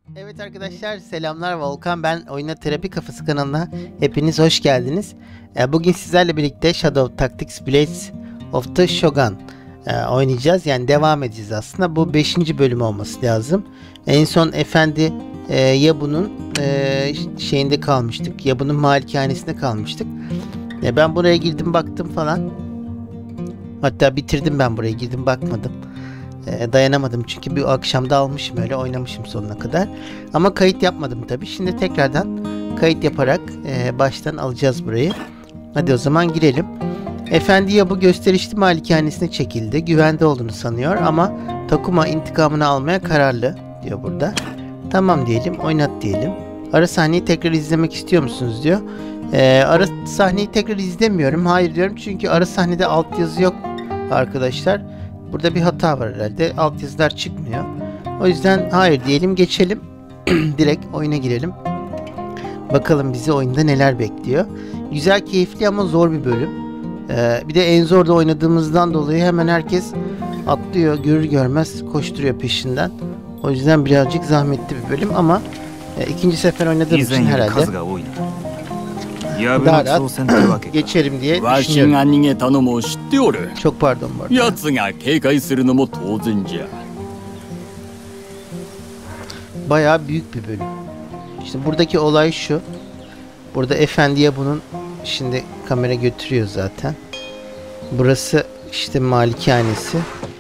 Evet arkadaşlar, selamlar. Volkan ben. Oyuna Terapi Kafası kanalına hepiniz hoş geldiniz. Bugün sizlerle birlikte Shadow Tactics Blades of the Shogun oynayacağız. Yani devam edeceğiz aslında. Bu 5. bölüm olması lazım. En son Efendi Yabu'nun şeyinde kalmıştık. Yabu'nun malikanesinde kalmıştık. Ben buraya girdim baktım falan. Hatta bitirdim, ben buraya girdim bakmadım. Dayanamadım çünkü bir akşamda almışım, öyle oynamışım sonuna kadar. Ama kayıt yapmadım tabi. Şimdi tekrardan kayıt yaparak baştan alacağız burayı. Hadi o zaman girelim. Efendi Yabu gösterişli malikanesine çekildi. Güvende olduğunu sanıyor ama Takuma intikamını almaya kararlı diyor burada. Tamam diyelim, oynat diyelim. Ara sahneyi tekrar izlemek istiyor musunuz diyor. Ara sahneyi tekrar izlemiyorum. Hayır diyorum, çünkü ara sahnede altyazı yok arkadaşlar. Burada bir hata var herhalde. Altyazılar çıkmıyor. O yüzden hayır diyelim, geçelim. Direkt oyuna girelim. Bakalım bizi oyunda neler bekliyor. Güzel, keyifli ama zor bir bölüm. Bir de en zorda oynadığımızdan dolayı hemen herkes atlıyor. Görür görmez koşturuyor peşinden. O yüzden birazcık zahmetli bir bölüm ama ikinci sefer oynadığım için herhalde daha rahat geçerim diye düşünüyorum. Çok pardon bu arada. Bayağı büyük bir bölüm. İşte buradaki olay şu. Burada Efendi'ye bunun, şimdi kamera götürüyor zaten. Burası işte malikanesi.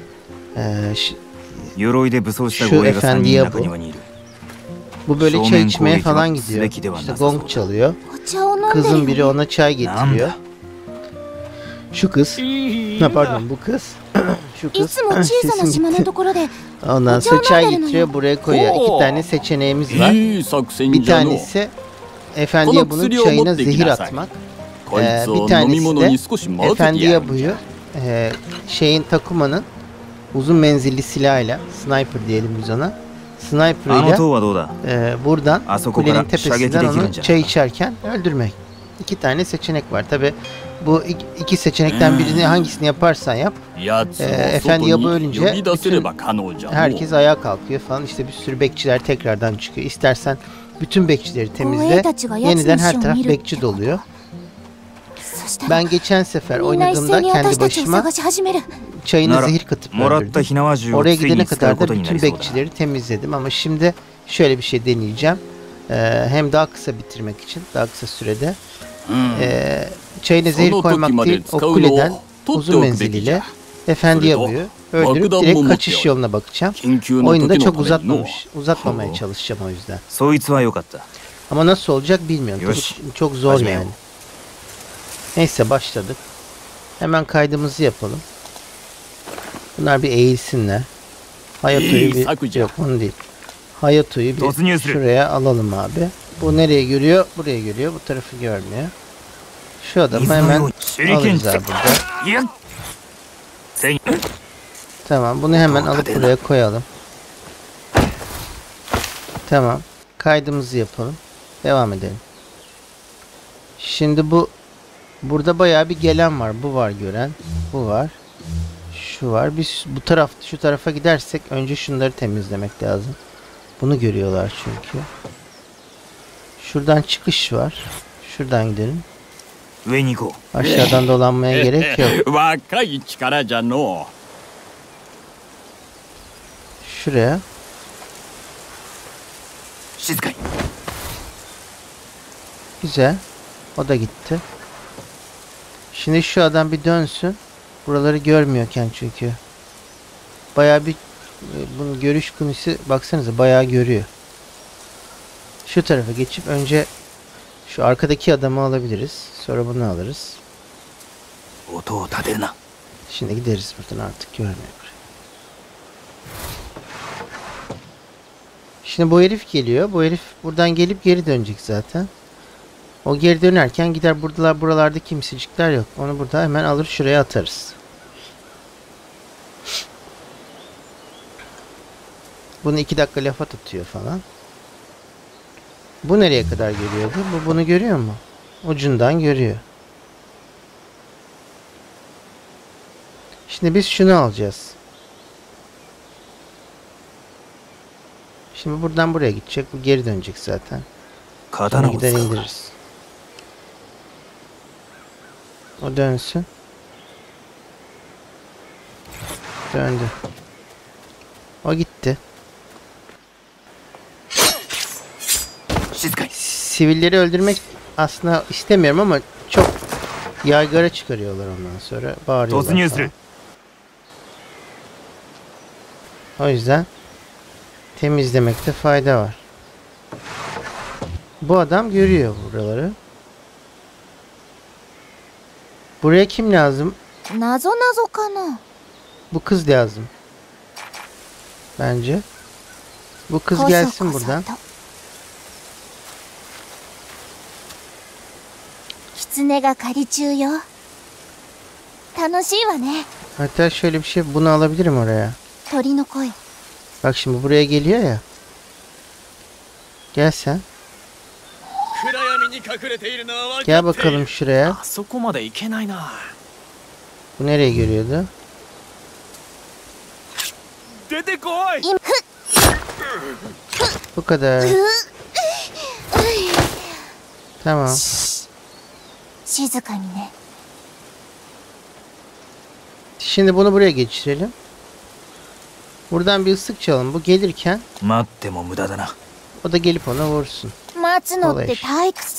Şu Efendi'ye bu. Bu böyle çay içmeye falan gidiyor. İşte gong çalıyor. Kızın biri ona çay getiriyor. Şu kız. Pardon, bu kız. Şu kız. Sesim gitti. Ondan sonra çay getiriyor, buraya koyuyor. İki tane seçeneğimiz var. Bir tanesi Efendi'ye bunun çayına zehir atmak. Bir tanesi de Efendi'ye buyu şeyin, Takuma'nın uzun menzilli silahıyla, sniper diyelim biz ona, sniper'ıyla buradan kulenin tepesinden onu çay içerken öldürmek. İki tane seçenek var. Tabi bu iki seçenekten birini, hangisini yaparsan yap, Efendi Yabu ölünce bütün herkes ayağa kalkıyor falan. İşte bir sürü bekçiler tekrardan çıkıyor. İstersen bütün bekçileri temizle, yeniden her taraf bekçi doluyor. Ben geçen sefer oynadığımda kendi başıma çayına zehir katıp öldürdüm. Oraya gidene kadar da bütün bekçileri temizledim ama şimdi şöyle bir şey deneyeceğim. Hem daha kısa bitirmek için, daha kısa sürede. Çayına zehir koymak değil, o kuleden uzun menziliyle Efendi Yabu'yu öldürüp direkt kaçış yoluna bakacağım. Oyunu da çok uzatmamaya çalışacağım o yüzden. Ama nasıl olacak bilmiyorum. Çok zor yani. Neyse, başladık. Hemen kaydımızı yapalım. Bunlar bir eğilsinler. Hayato'yu bir... Yok, onu değil. Hayato'yu bir şuraya alalım abi. Bu nereye görüyor? Buraya görüyor. Bu tarafı görmüyor. Şu adamı hemen alırız abi burada. Tamam, bunu hemen alıp buraya koyalım. Tamam. Kaydımızı yapalım. Devam edelim. Şimdi burada bayağı bir gelen var. Bu var gören. Bu var. Şu var. Biz şu tarafa gidersek önce şunları temizlemek lazım. Bunu görüyorlar çünkü. Şuradan çıkış var. Şuradan gidelim. Aşağıdan dolanmaya gerek yok. Şuraya. Güzel. O da gitti. Şimdi şu adam bir dönsün. Buraları görmüyorken çünkü. Bayağı bir bunun görüş konisi, baksanıza, bayağı görüyor. Şu tarafa geçip önce şu arkadaki adamı alabiliriz. Sonra bunu alırız. Şimdi gideriz buradan, artık görmüyor. Şimdi bu herif geliyor. Bu herif buradan gelip geri dönecek zaten. O geri dönerken gider, buralarda kimsecikler yok. Onu burada hemen alır, şuraya atarız. Bunu 2 dakika lafa tutuyor falan. Bu nereye kadar geliyordu? Bu bunu görüyor mu? Ucundan görüyor. Şimdi biz şunu alacağız. Şimdi buradan buraya gidecek. Bu geri dönecek zaten. Sonra gider indiririz. O dönsün. Döndü. O gitti. Sivilleri öldürmek aslında istemiyorum ama çok yaygara çıkarıyorlar ondan sonra. Bağırıyorlar falan. O yüzden temizlemekte fayda var. Bu adam görüyor buraları. Buraya kim lazım? Bu kız lazım. Bence. Bu kız gelsin buradan. Hatta şöyle bir şey, bunu alabilirim oraya. Bak şimdi buraya geliyor ya. Gel sen. Gel bakalım şuraya. Bu nereye görüyordu? Bu kadar. Tamam. Şimdi bunu buraya geçirelim. Buradan bir ıslık çalalım. Bu gelirken o da gelip ona vursun. Olay iş.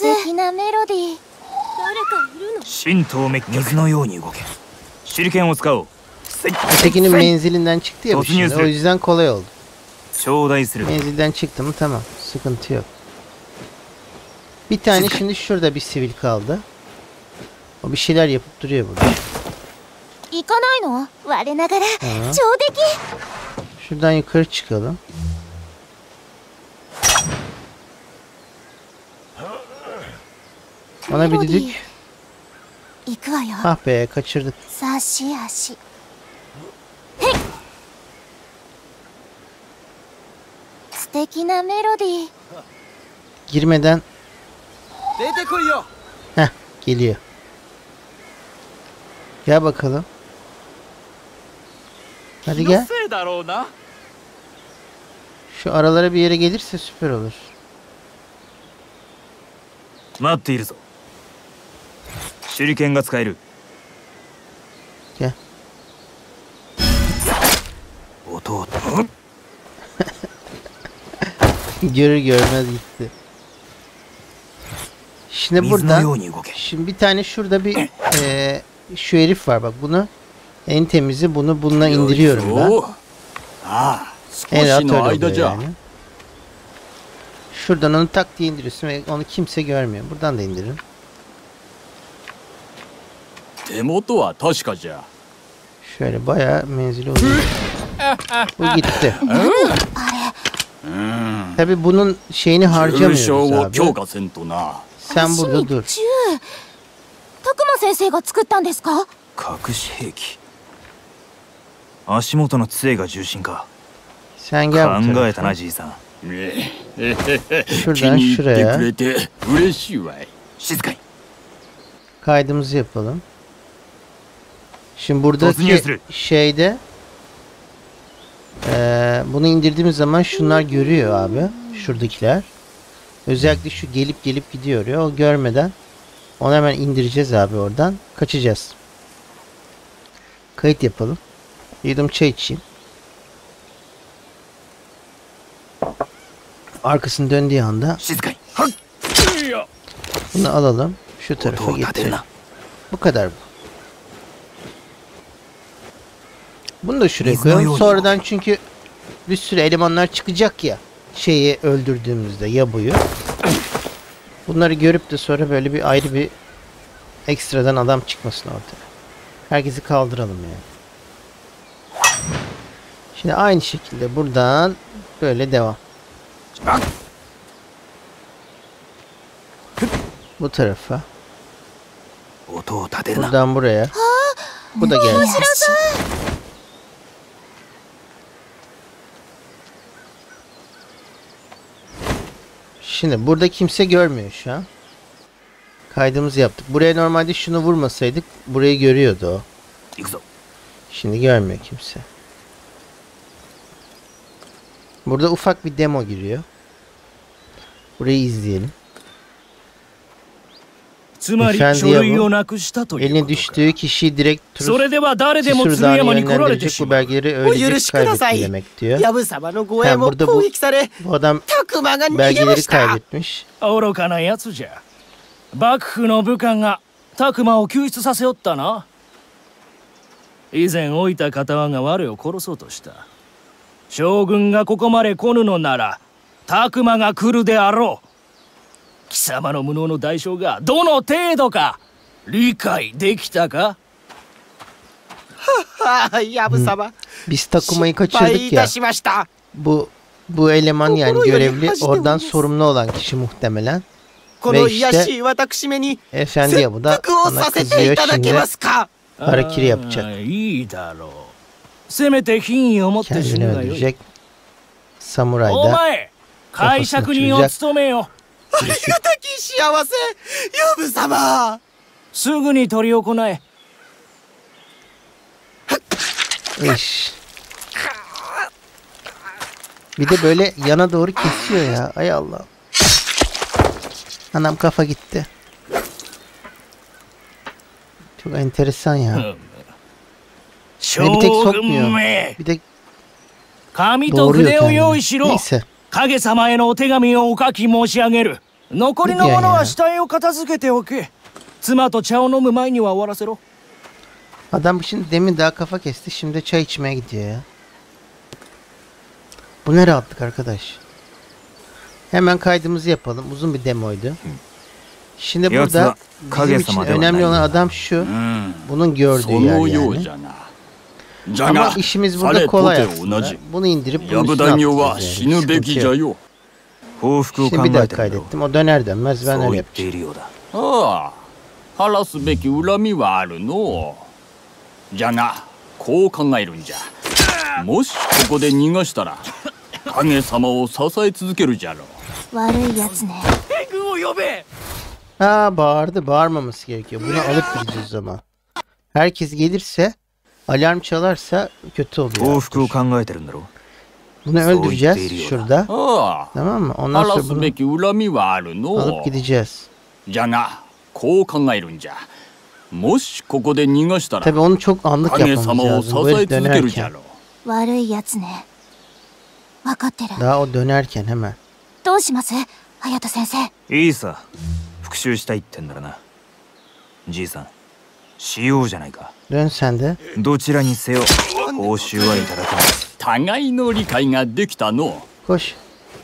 Ötekinin menzilinden çıktı ya bu şimdi. O yüzden kolay oldu. Menzilden çıktı mı tamam. Sıkıntı yok. Bir tane şimdi şurada bir sivil kaldı. O bir şeyler yapıp duruyor burada. Tamam. Şuradan yukarı çıkalım. Ona bir düdük. Ah be, kaçırdık. Girmeden. Heh, geliyor. Gel bakalım. Hadi gel. Şu aralara bir yere gelirse süper olur. Gel. Görür görmez gitti. Şimdi buradan, şimdi bir tane şurada bir şu herif var bak, bunu en temizi, bunu bununla indiriyorum ben. En rahat öyle oluyor yani. Şuradan onu tak diye indiriyorsun ve onu kimse görmüyor. Buradan da indiririm. Şöyle bayağı menzili oluyor. Bu gitti. Tabi bunun şeyini harcamıyoruz abi. Sen burada dur. Sen gel bu tarafa. Şuradan şuraya. Kaydımızı yapalım. Şimdi buradaki şeyde bunu indirdiğimiz zaman şunlar görüyor abi. Şuradakiler. Özellikle şu gelip gelip gidiyor ya. O görmeden onu hemen indireceğiz abi oradan. Kaçacağız. Kayıt yapalım. Yudum çay içeyim. Arkasını döndüğü anda bunu alalım. Şu tarafa getirelim. Bu kadar bu. Bunu da şuraya koyalım. Sonradan çünkü bir sürü elemanlar çıkacak ya. Şeyi öldürdüğümüzde Yabu'yu. Bunları görüp de sonra böyle bir ayrı bir ekstradan adam çıkmasın ortaya. Herkesi kaldıralım yani. Şimdi aynı şekilde buradan böyle devam. Bu tarafa. Buradan buraya. Bu da gelsin. Şimdi burada kimse görmüyor şu an. Kaydımızı yaptık. Buraya normalde şunu vurmasaydık burayı görüyordu o. Şimdi görmüyor kimse. Burada ufak bir demo giriyor. Burayı izleyelim. Eline düştüğü kişiyi direkt Tsuru'dan yönlendirecek bu belgeleri öylece kaybetmek diyor. Burada bu adam belgeleri kaybetmiş. 幕府の武官が拓磨を救出させよったな。以前老いた片輪が我を殺そうとした。将軍がここまで来ぬのなら拓磨が来るであろう。貴様の無能の代償がどの程度か理解できたか？ Biz Takuma'yı kaçırdık ya. Bu eleman yani görevli oradan sorumlu olan kişi muhtemelen. Ve işte Efendi bu da ona kızıyor şimdi harakiri yapacak. Kendini öldürecek. Samuray da kafasını uçuracak. すぐに取り行え。 İş. Bir de böyle yana doğru kesiyor ya. Ay Allah. Anam kafa gitti. Çok enteresan ya. Ve bir tek sokmuyor. Bir de doğruyor kendini. Neyse. 影様へのお手紙をお書き申し上げる。残りのものは死体を片付けておけ。妻と茶を飲む前には終わらせろ。 Adam şimdi demin daha kafa kesti. Şimdi çay içmeye gidiyor ya. Bu ne rahatlık arkadaş. Hemen kaydımızı yapalım. Uzun bir demoydu. Şimdi burada bizim için önemli olan adam şu. Bunun gördüğü yer yani. Ama işimiz burada kolay aslında. Bunu indirip bunun üstüne atacağız yani. Sıkıntı yok. Şimdi bir daha kaydettim. O döner dönmez ben öyle yapacağım. 晴らすべき恨みはあるのう。じゃがこう考えるんじゃ。もしここで逃がしたら影様を支え続けるじゃろう。悪いやつね。兵軍を呼べ。 Ha bağırdı. Bağırmaması gerekiyor. Bunu alıp gideceğiz o zaman. Herkes gelirse alarm çalarsa kötü oluyor. Bunu öldüreceğiz şurada. Tamam mı? Ondan sonra bunu alıp gideceğiz. Tabii onu çok anlık yapmamız lazım. Böyle dönerken. Daha o dönerken hemen. İyiさ。復讐したいってんだらな。じいさん、しようじゃないか。 Dön sen de. どちらにせよ、報酬はいただく。 互いの理解ができたの。 Koş.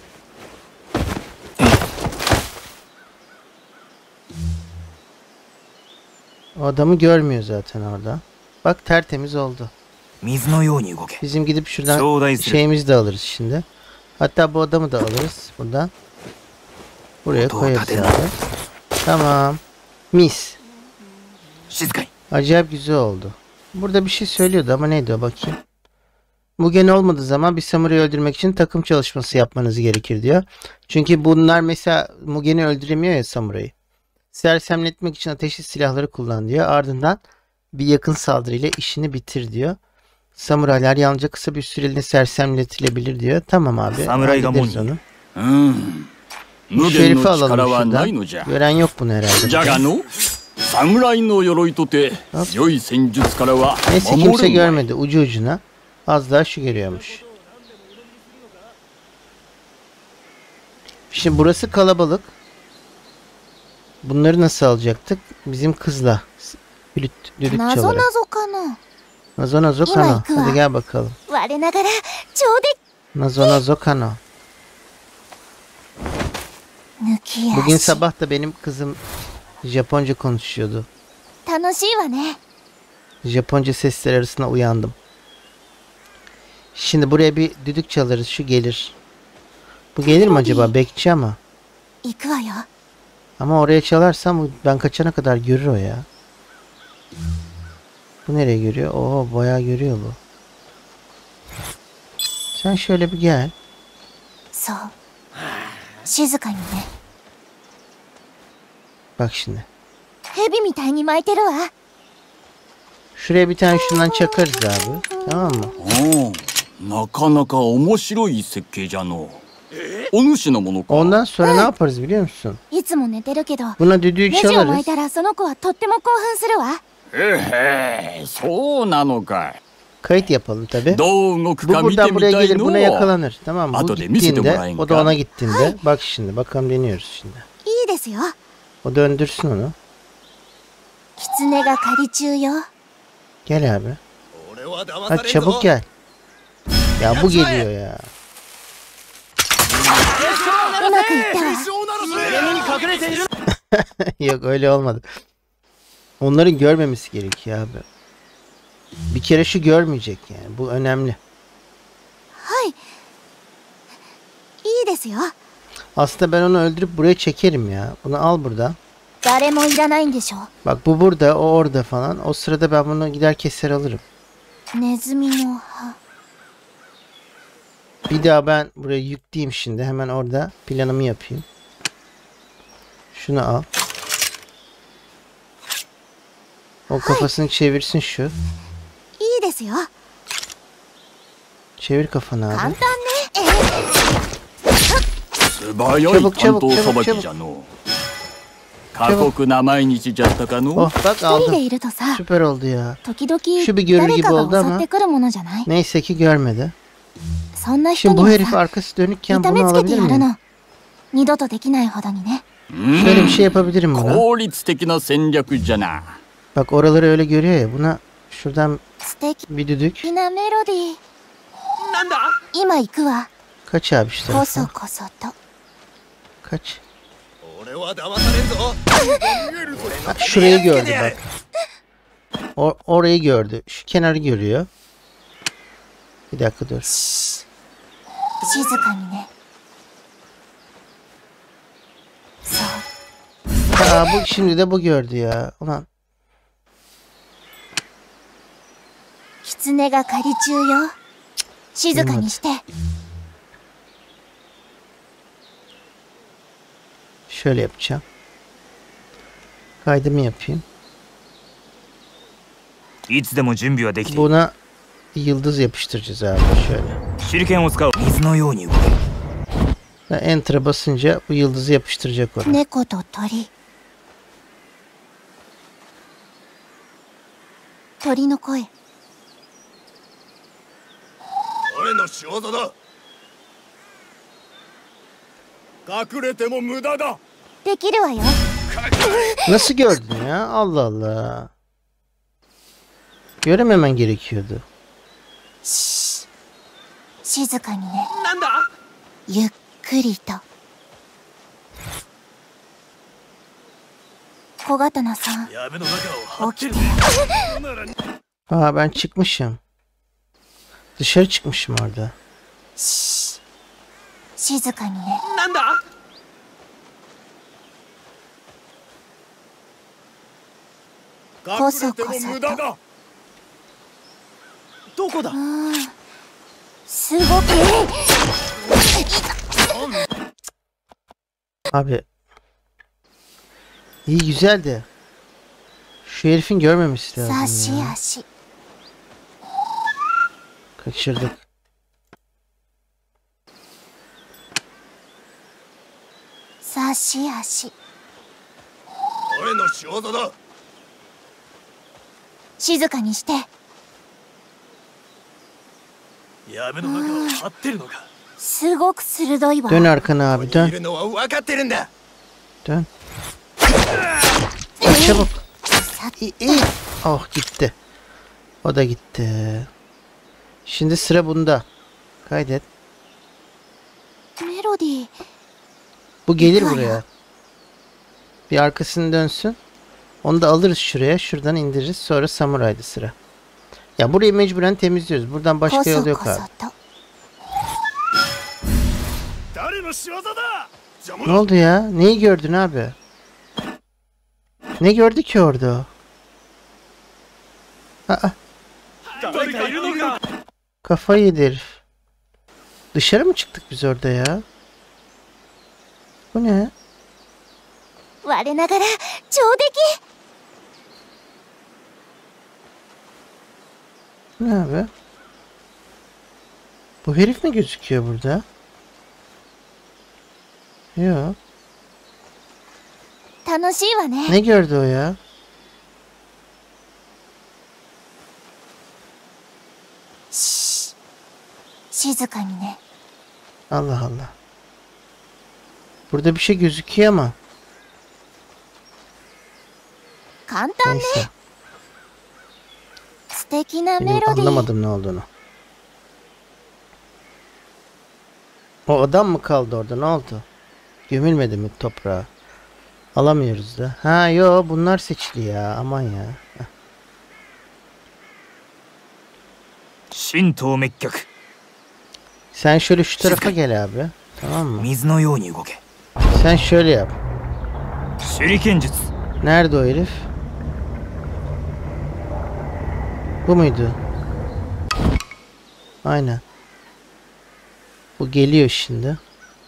O adamı görmüyor zaten orada. Bak tertemiz oldu. Bizim gidip şuradan şeyimizi de alırız şimdi. Hatta bu adamı da alırız buradan. Buraya koyarız abi. Tamam. Mis. Acayip güzel oldu. Burada bir şey söylüyordu ama neydi o bakayım. Mugen olmadığı zaman bir samurayı öldürmek için takım çalışması yapmanız gerekir diyor. Çünkü bunlar mesela Mugen'i öldüremiyor ya samurayı. Sersemletmek için ateşli silahları kullan diyor. Ardından bir yakın saldırıyla işini bitir diyor. Samuraylar yalnızca kısa bir süreliğine sersemletilebilir diyor. Tamam abi. Hallederiz onu. Şu herifi alalım şuradan. Gören yok bunu herhalde. Neyse kimse görmedi. Ucu ucuna. Az daha şu görüyormuş. Şimdi burası kalabalık. Bunları nasıl alacaktık? Bizim kızla. Düdük çalarak. Nazo Nazo Kano. Hadi gel bakalım. Nazo Nazo Kano. Bugün sabah da benim kızım Japonca konuşuyordu. Japonca sesler arasında uyandım. Şimdi buraya bir düdük çalarız. Şu gelir. Bu gelir mi acaba? Bekçi ama. Ama oraya çalarsam ben kaçana kadar görür o ya. Bu nereye görüyor? Oo bayağı görüyor bu. Sen şöyle bir gel. Bak şimdi. Şuraya bir tane şundan çakarız abi. Tamam mı? なかなか面白い設計じゃの。お主のものか。 Ondan sonra ne yaparız biliyor musun? いつも寝てるけど、 Buna düdüğü レジを巻 çalarız. いたらその子はとっても興奮するわ。 そうなのかい。 Kayıt yapalım tabi. どう動く Bu か見て buradan み buraya たい gelir の。 buna yakalanır. Tamam mı? Bu Ato de mise de gittiğinde morayım o da ka. ona gittiğinde. Bak şimdi bakalım deniyoruz şimdi. いいですよ。 O döndürsün onu. 狐が狩り中よ。 Gel abi. Hadi çabuk gel. Ya bu geliyor ya. うまくいったわ。 Yok öyle olmadı. Onların görmemesi gerekiyor abi. Bir kere şu görmeyecek yani. Bu önemli. はい。いいですよ。 Aslında ben onu öldürüp buraya çekerim ya. Bunu al buradan. 誰もいらないんでしょ。 Bak bu burada, o orada falan. O sırada ben bunu gider keser alırım. ネズミの歯。 Bir daha ben buraya yükleyeyim şimdi. Hemen orada planımı yapayım. Şunu al. O kafasını çevirsin şu. いいですよ。 Çevir kafanı 簡 abi. 単ね。 素早い担当さばきじゃの。過酷な毎日じゃったかの。 Oh bak 一人で aldım. いるとさ、 Süper oldu ya. 時々 Şu bir görür 誰 gibi か oldu が襲 ama ってくるものじゃない。 neyse ki görmedi. そんな人 Şimdi に bu は herif さ、 arkası dönükken 痛 bunu めつけて alabilir やる miyim? の。二度とできないほどにね。 Şöyle bir şey yapabilirim buna. 効率的な戦略じゃな。 Bak oraları öyle görüyor ya. Buna şuradan 素敵 bir düdük. なメロディー。今行くわ。 Kaç abi şu こそ tarafa. こそと。 Kaç. Ha, şurayı gördü bak. Orayı gördü. Şu kenarı görüyor. Bir dakika dur. 静かにね。そう。 Aa, bu şimdi de bu gördü ya. Ulan. 狐が狩り中よ。静かにして。 Şöyle yapacağım. Kaydımı yapayım. いつでも準備はできている。 Buna yıldız yapıştıracağız abi şöyle. 手裏剣を使う。水のように動く。 Ve Enter'a basınca bu yıldızı yapıştıracak oraya. 猫と鳥。鳥の声。 俺の仕業だ。隠れても無駄だ。 できるわよ。 Nasıl gördün ya? Allah Allah. Görememen gerekiyordu. 静かにね。 なんだ。 ゆっくりと。小刀さん、 闇の中を張ってる。 起きて。 Aa ben çıkmışım. Dışarı çıkmışım orada. 静かにね。 なんだ。 こそこそと。 無駄だ。どこだ。 すごく。 Abi. İyi güzel de. Şu herifin görmemesi 差 lazım し ya. 足。 Kaçırdık. 差し足。 俺の仕業だ。 静かにして。 闇の中を張ってるのか。 すごく鋭いわ。 Dön arkana abi い dön. るのは分かってるんだ。 Dön. Hadi çabuk. さ İyi. Oh gitti. O da gitti. Şimdi sıra bunda. Kaydet. メロディー。 Bu gelir buraya. Bir arkasını dönsün. Onu da alırız şuraya. Şuradan indiririz. Sonra samurayda sıra. Ya burayı mecburen temizliyoruz. Buradan こ başka そ yol yok こ abi. そと。 誰の仕業だ。邪魔 Ne oldu ya? Neyi gördün abi? Ne gördü ki orada o? Aa, 誰かいるのか。 kafayı yedi herif. Dışarı mı çıktık biz orada ya? Bu ne? 我ながら上出来。 Ne abi? Bu herif mi gözüküyor burada? Yok. 楽しいわね。 Ne gördü o ya? Şşş. 静かにね。 Allah Allah. Burada bir şey gözüküyor ama. 簡単ね。 Neyse. 素敵な Benim メロディー。 anlamadım ne olduğunu. O adam mı kaldı orada? Ne oldu? Gömülmedi mi toprağa? Alamıyoruz da. Ha yo bunlar seçili ya. Aman ya. Heh. 神道滅却 Sen şöyle şu tarafa gel abi. Tamam mı? 水のように動け Sen şöyle yap. 手裏剣術 Nerede o herif? Bu muydu? Aynen. Bu geliyor şimdi.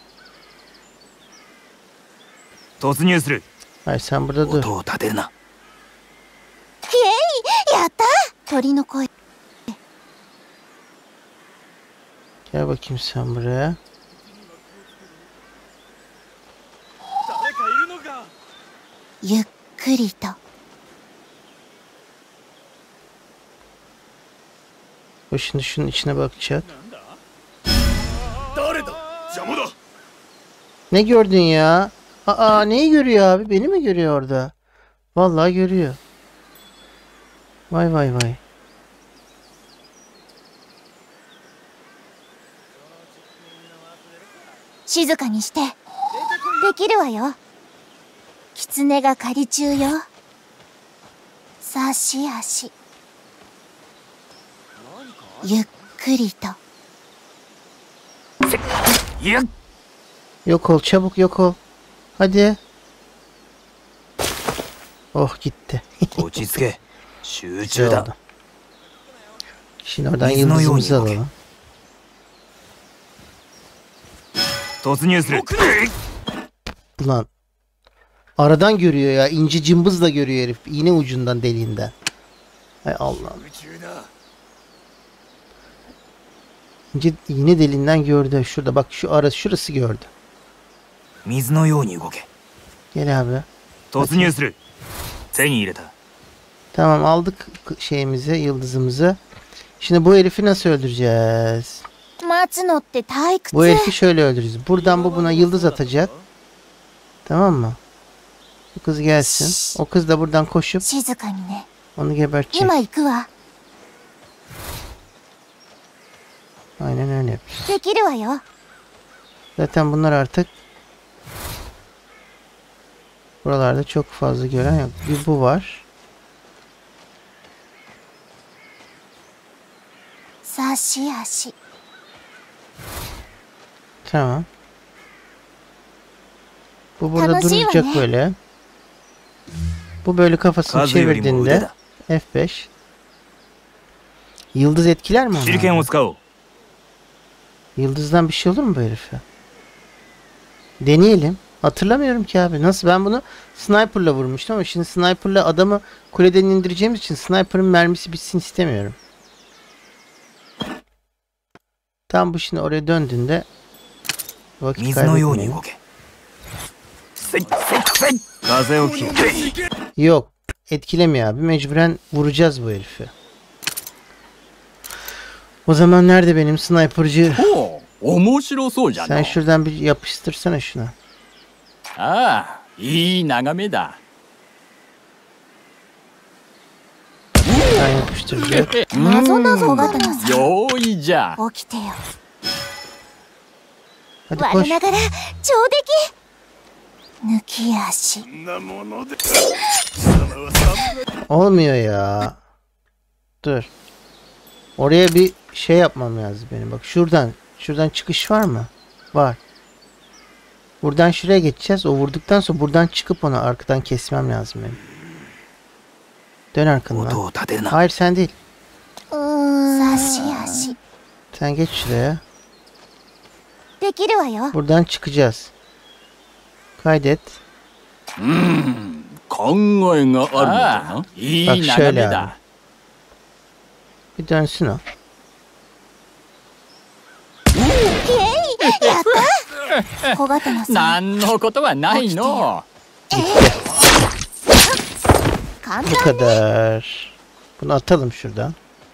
突入する Hayır sen burada dur. 音を立てるなイエイやった鳥の声。 Gel bakayım sen buraya. 誰かいるのか。 ゆっくりと。 O şimdi şunun içine bakacak. 誰だ。邪魔だ。 Ne gördün ya? Aa neyi görüyor abi? Beni mi görüyor orada? Vallahi görüyor. Vay vay vay. 静かにして。できるわよ。狐が狩り中よ。差し足。ゆっくりと。 いや Yok ol çabuk yok ol. Hadi. Oh gitti. 落ち着け集 Güzel 中だ oldu. Şimdi oradan Biz ne yıldızımızı yol alalım. 突入する Ulan. Aradan görüyor ya. İnce cımbızla görüyor herif. İğne ucundan deliğinden. Hay Allah'ım. 宇宙だ。 İnce iğne deliğinden gördü. Şurada bak şu arası şurası gördü. 水のように動け Gel abi. 突入する手に入れた Tamam aldık şeyimizi, yıldızımızı. Şimdi bu herifi nasıl öldüreceğiz? 待つのって退 Bu 屈。 herifi şöyle öldüreceğiz. Buradan bu buna yıldız atacak. Tamam mı? Bu kız gelsin. O kız da buradan koşup 静かにね。 onu gebertecek. 今行くわ。 Aynen öyle yapacağız. できるわよ。 Zaten bunlar artık buralarda çok fazla gören yok. Bir bu var. 差し足。 Tamam. Bu burada Tanışıyor duracak ne? böyle. Bu böyle kafasını 数よりも腕 çevirdiğinde だ F5. Yıldız etkiler mi 手裏剣 onu? を使おう Yıldızdan bir şey olur mu bu herife? Deneyelim. Hatırlamıyorum ki abi. Nasıl? Ben bunu sniper'la vurmuştum ama şimdi sniper'la adamı kuleden indireceğimiz için sniper'ın mermisi bitsin istemiyorum. Tam bu şimdi oraya döndüğünde vakit 水のように kaybetmeyelim. 動けせいせいせい風を切る Yok. Etkilemiyor abi. Mecburen vuracağız bu herifi. O zaman nerede benim sniper'cı? ほう面白そうじゃ Sen の şuradan bir yapıştırsana şuna. ああいい眺めだ Sen yapıştıracak. なぞなぞ小型のさ。 用意じゃ起きてよ。 Hadi 我 koş. ながら上出来。抜き足。 そんなもので。貴様は侍。 Olmuyor ya. Dur. Oraya bir şey yapmam lazım benim. Bak şuradan. Şuradan çıkış var mı? Var. Buradan şuraya geçeceğiz. O vurduktan sonra buradan çıkıp onu arkadan kesmem lazım benim. Dön 音 arkandan. を立てるな Hayır sen değil. 差し足。 Sen geç şuraya. できるわよ。 Buradan çıkacağız. Kaydet. 考えがあるのだないい Bak 眺 şöyle め abi. だ Bir dönsün o. た小刀さん。 何のことはないの。 簡 Bu 単ね。 kadar. Bunu atalım şuradan.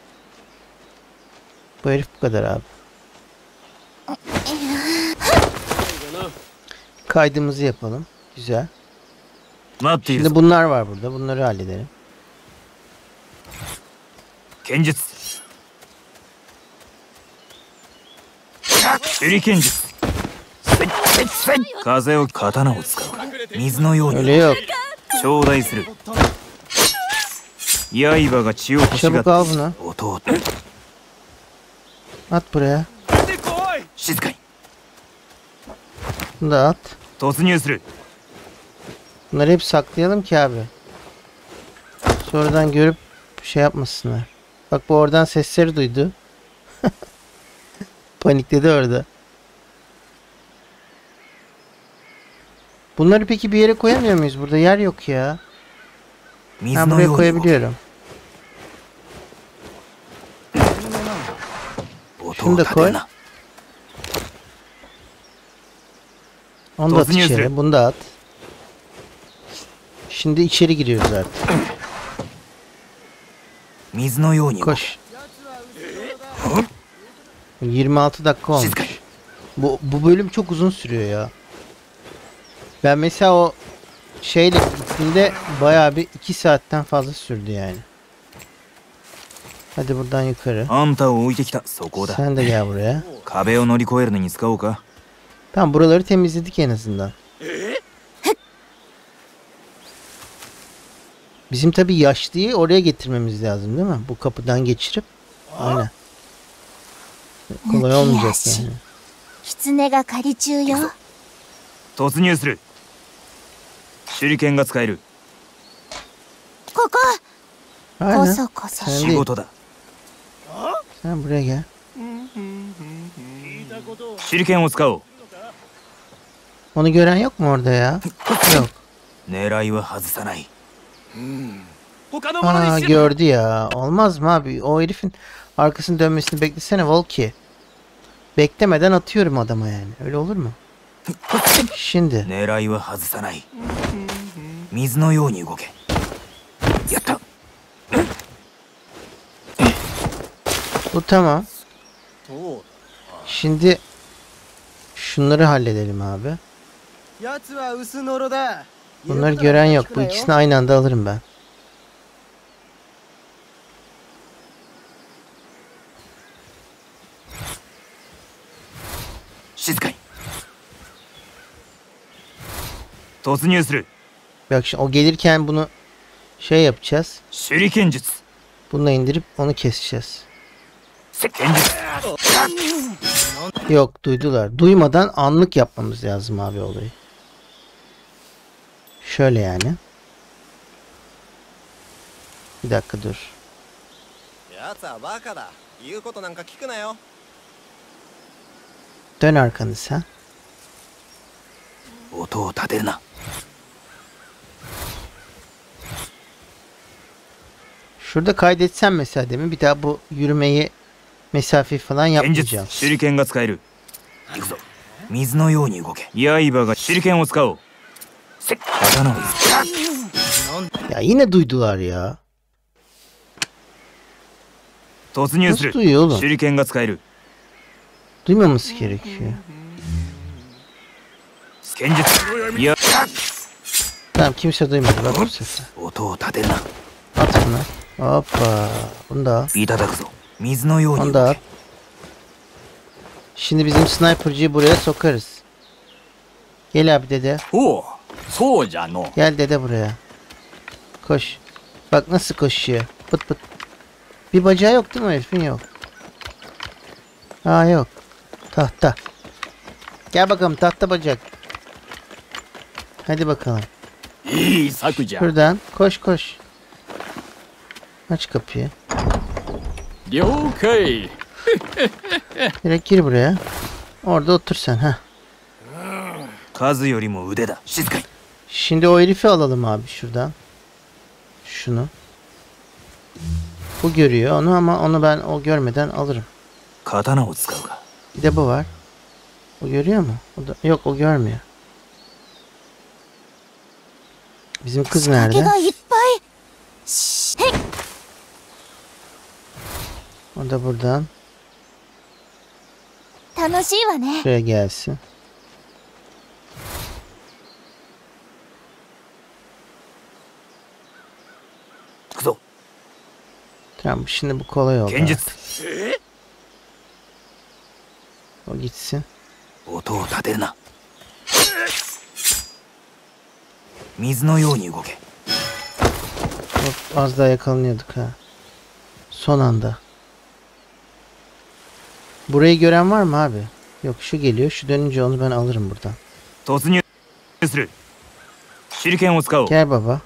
Bu herif bu kadar abi. Kaydımızı yapalım. Güzel. 待っている Şimdi ぞ bunlar var burada. Bunları halledelim. 剣術手裏剣術風を刀を使う水のよう Öyle に yok. 頂戴する刃が血を欲しが Çabuk al って bunu. 音を At buraya. 静かに Bunu da at. 突入する Bunları hep saklayalım ki abi. Sonradan görüp şey yapmasınlar. Bak bu oradan sesleri duydu. Panikledi orada. Bunları peki bir yere koyamıyor muyuz? Burada yer yok ya. 水 Ben の buraya ように koyabiliyorum. 音を立てるな Onu da at Tozunu içeri. yazıyor. Bunu da at. Şimdi içeri giriyoruz artık. 水のように Koş. 26 dakika 静か olmuş. に Bu bölüm çok uzun sürüyor ya. Ben mesela o şeyle gittiğimde bayağı bir 2 saatten fazla sürdü yani. Hadi buradan yukarı. あんたを置いてきたそこだ Sen de gel buraya. 壁を乗り越えるのに使おうか Tamam buraları temizledik en azından. Bizim tabi yaşlıyı oraya getirmemiz lazım değil mi? Bu kapıdan geçirip. Aynen. Kolay olmayacak yani. 狐が狩り中よ。 突入する手裏剣が使えるここ。こ Aynen. そこそ。 Sen 仕 değil. 事だ Sen buraya gel. 手裏剣を使おう Onu gören yok mu orada ya? Yok. 狙いは外さない Aa gördü ya. Olmaz mı abi? O herifin arkasını dönmesini beklesene Volki. Beklemeden atıyorum adama yani. Öyle olur mu? Şimdi. 狙いは外さない水のように動けやった Bu tamam. Şimdi şunları halledelim abi. Bunları gören yok. Bu ikisini aynı anda alırım ben. Şizkai. 突入する Bak şimdi o gelirken bunu şey yapacağız. 手裏剣術 Bununla indirip onu keseceğiz. 剣術 Yok duydular. Duymadan anlık yapmamız lazım abi olayı. Şöyle yani. Bir dakika dur. Dön arkanı sen. 音を立てるな Şurada kaydetsem mesela demin bir daha bu yürümeyi mesafe falan 剣術 yapmayacağım. 手裏剣が使える行くぞ水のように動け刃が手裏剣を使おう刀を Ya yine duydular ya. 突入する Nasıl duyuyor oğlum? 手裏剣が使える Duymaması gerekiyor. 剣術いや Tamam kimse duymadı bak bu sefer. 音を立てるな At bunu. Hoppa. Bunu da al. いただくぞ水のように Onu 動 da け at. Şimdi bizim sniper'cıyı buraya sokarız. Gel abi dede. おう、そうじゃの。 Gel dede buraya. Koş. Bak nasıl koşuyor. Pıt pıt. Bir bacağı yok değil mi herifin? Yok. Aa yok. Tahta. Gel bakalım tahta bacak. Hadi bakalım. いい策じゃ。 Buradan koş koş. Aç kapıyı. 了解。 Direkt gir buraya. Orada otur sen ha. 数よりも腕だ静かに Şimdi o herifi alalım abi şuradan. Şunu. Bu görüyor onu ama onu ben o görmeden alırım. 刀を使うか Bir de bu var. O görüyor mu? O da yok, o görmüyor. Bizim kız nerede? O da buradan. Şuraya gelsin. Tamam, şimdi bu kolay oldu. O gitsin. Hop, az daha yakalanıyorduk ha. Son anda. Burayı gören var mı abi? Yok, şu geliyor. Şu dönünce onu ben alırım buradan. Gel baba.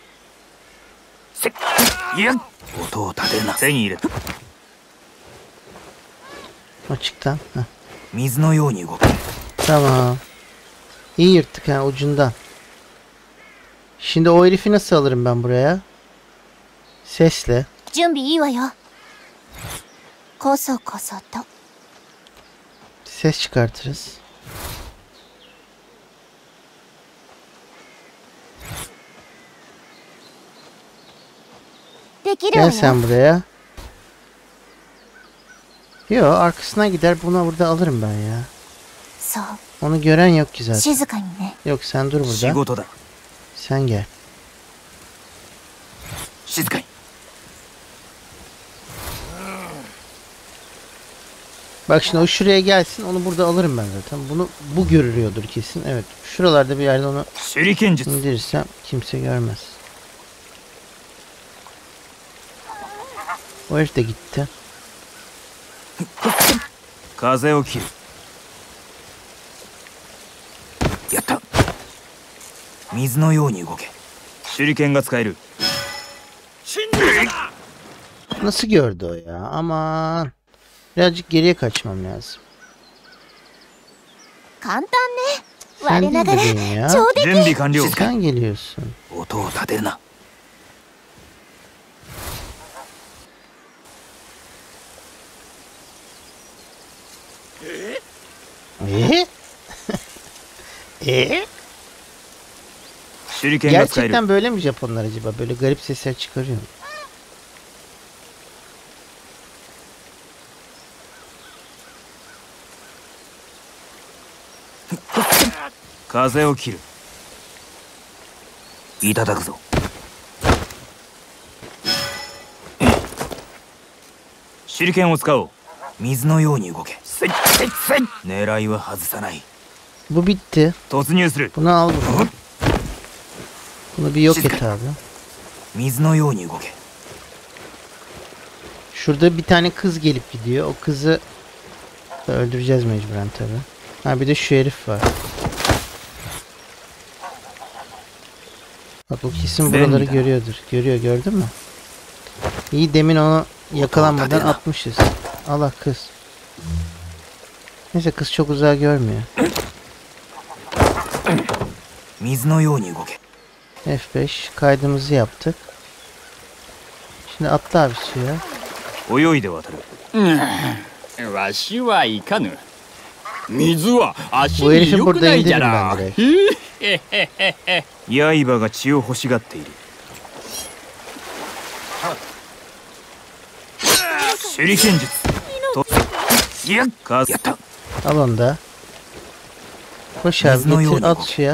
Açıktan. Heh. Tamam. İyi yırttık ha, ucundan. Şimdi o herifi nasıl alırım ben buraya? Sesle. Ses çıkartırız. Gel sen buraya. Yo, arkasına gider, buna burada alırım ben ya. Onu gören yok ki zaten. Yok, sen dur burada. Sen gel. Bak şimdi o şuraya gelsin, onu burada alırım ben zaten. Bu görülüyordur kesin. Evet, şuralarda bir yerde onu indirirsem kimse görmez. O herif de gitti. Nasıl gördü o ya? Aman. Birazcık geriye kaçmam lazım. Sen değil bebeğim ya. Sen geliyorsun. Gerçekten böyle mi Japonlar acaba? Böyle garip sesler çıkarıyor mu? Bu bitti. Bunu al bunu. Bunu bir yok et abi. Şurada bir tane kız gelip gidiyor. O kızı da öldüreceğiz mecburen tabi. Ha, bir de şu herif var. Bak, o kesin buraları görüyordur. Gördün mü? İyi, demin onu yakalanmadan atmışız. Allah, kız. Neyse, kız çok uzağa görmüyor. F5 kaydımızı yaptık. Şimdi atla abi suya. Bu herifin burada indirim ben direkt. Al onu da. Koş abi, getir, at suya.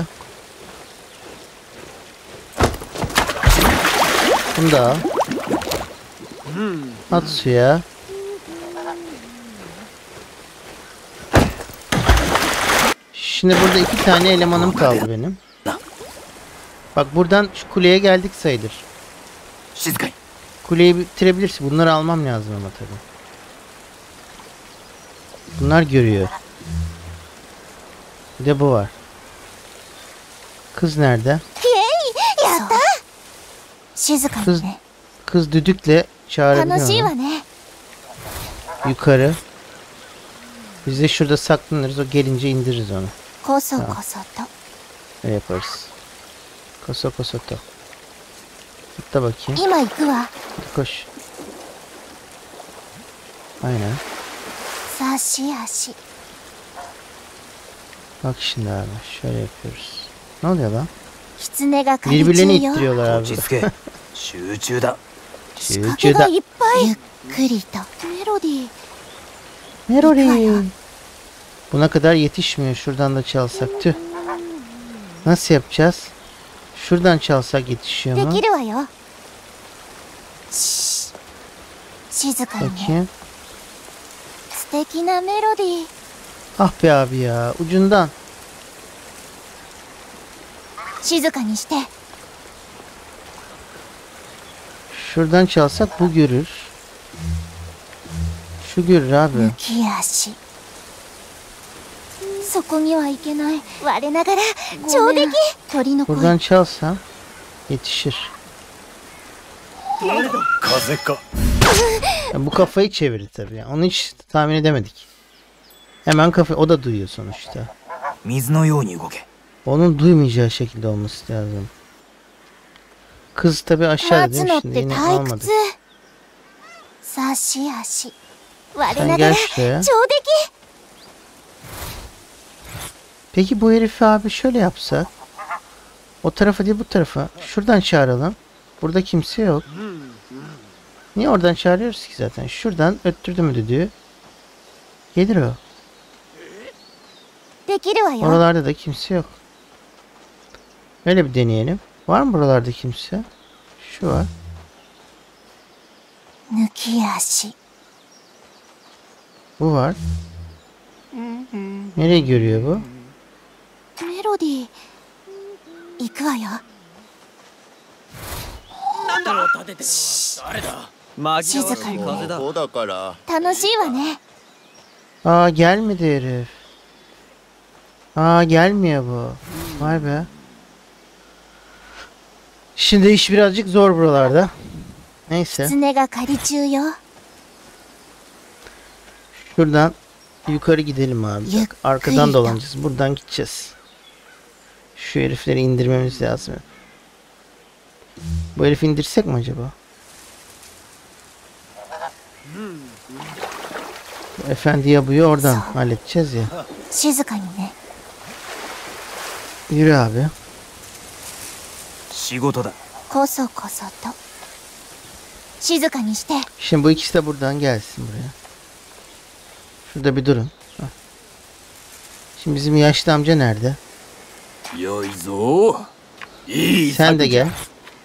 Bunu da al. At suya. Şimdi burada 2 tane elemanım kaldı benim. Bak, buradan şu kuleye geldik sayılır. Kuleyi bitirebilirsin. Bunları almam lazım ama tabii. Bunlar görüyor. Bir de bu var. Kız nerede? Kız düdükle çağırabiliyor mu? Yukarı. Biz de şurada saklanırız. O gelince indiririz onu. Tamam. Ne yaparız? Kosoto. Tut bakayım. Hadi koş. Aynen. Bak şimdi abi şöyle yapıyoruz. Ne oluyor lan? 狐が狩り中 Birbirlerini よ ittiriyorlar 落 abi. ち着け集中だ仕掛けがいっぱいゆっくりとメロディー Melody. Buna kadar yetişmiyor. Şuradan da çalsak. Tüh. Nasıl yapacağız? Şuradan çalsak yetişiyor で mu? きるわよし静かにね Bakayım. 素敵なメロディー Ah be abi ya. Ucundan. 静かにして Şuradan çalsak bu görür. Şu görür abi. 抜き足そこにはいけない我ながら上出来鳥の声 Buradan çalsam yetişir. 風か Ya bu kafayı çevirir tabii. Yani. Onu hiç tahmin edemedik. Hemen kafa o da duyuyor sonuçta. 水のように動け Onun duymayacağı şekilde olması lazım. Kız tabii aşağıda 待 değil つ mi のっ şimdi? て Yine 退 almadık. 屈差し足我 Sen なが gel ら şuraya. 上出来 Peki bu herifi abi şöyle yapsak. O tarafa değil bu tarafa. Şuradan çağıralım. Burada kimse yok. Niye oradan çağırıyoruz ki zaten? Şuradan öttürdü mü düdüğü? Gelir o. できるわよ Oralarda da kimse yok. Öyle bir deneyelim. Var mı buralarda kimse? Şu var. 抜き足 Bu var. Nereye görüyor bu? メロディー行くわよ静かにそうだから楽しいわね Aa gelmedi herif. Aa gelmiyor bu. Vay be. Şimdi iş birazcık zor buralarda. Neyse. 狐が狩り中よ Şuradan yukarı gidelim abi. Yukarı. Bak, arkadan dolanacağız. Buradan gideceğiz. Şu herifleri indirmemiz lazım. Bu herifi indirsek mi acaba? Efendi yabuyu oradan halledeceğiz ya. 静かにね Yürü abi. 仕事だこそこそと静かにして Şimdi bu ikisi de buradan gelsin buraya. Şurada bir durun. Hah. Şimdi bizim yaşlı amca nerede? よいぞいい Sen de 策じゃ gel.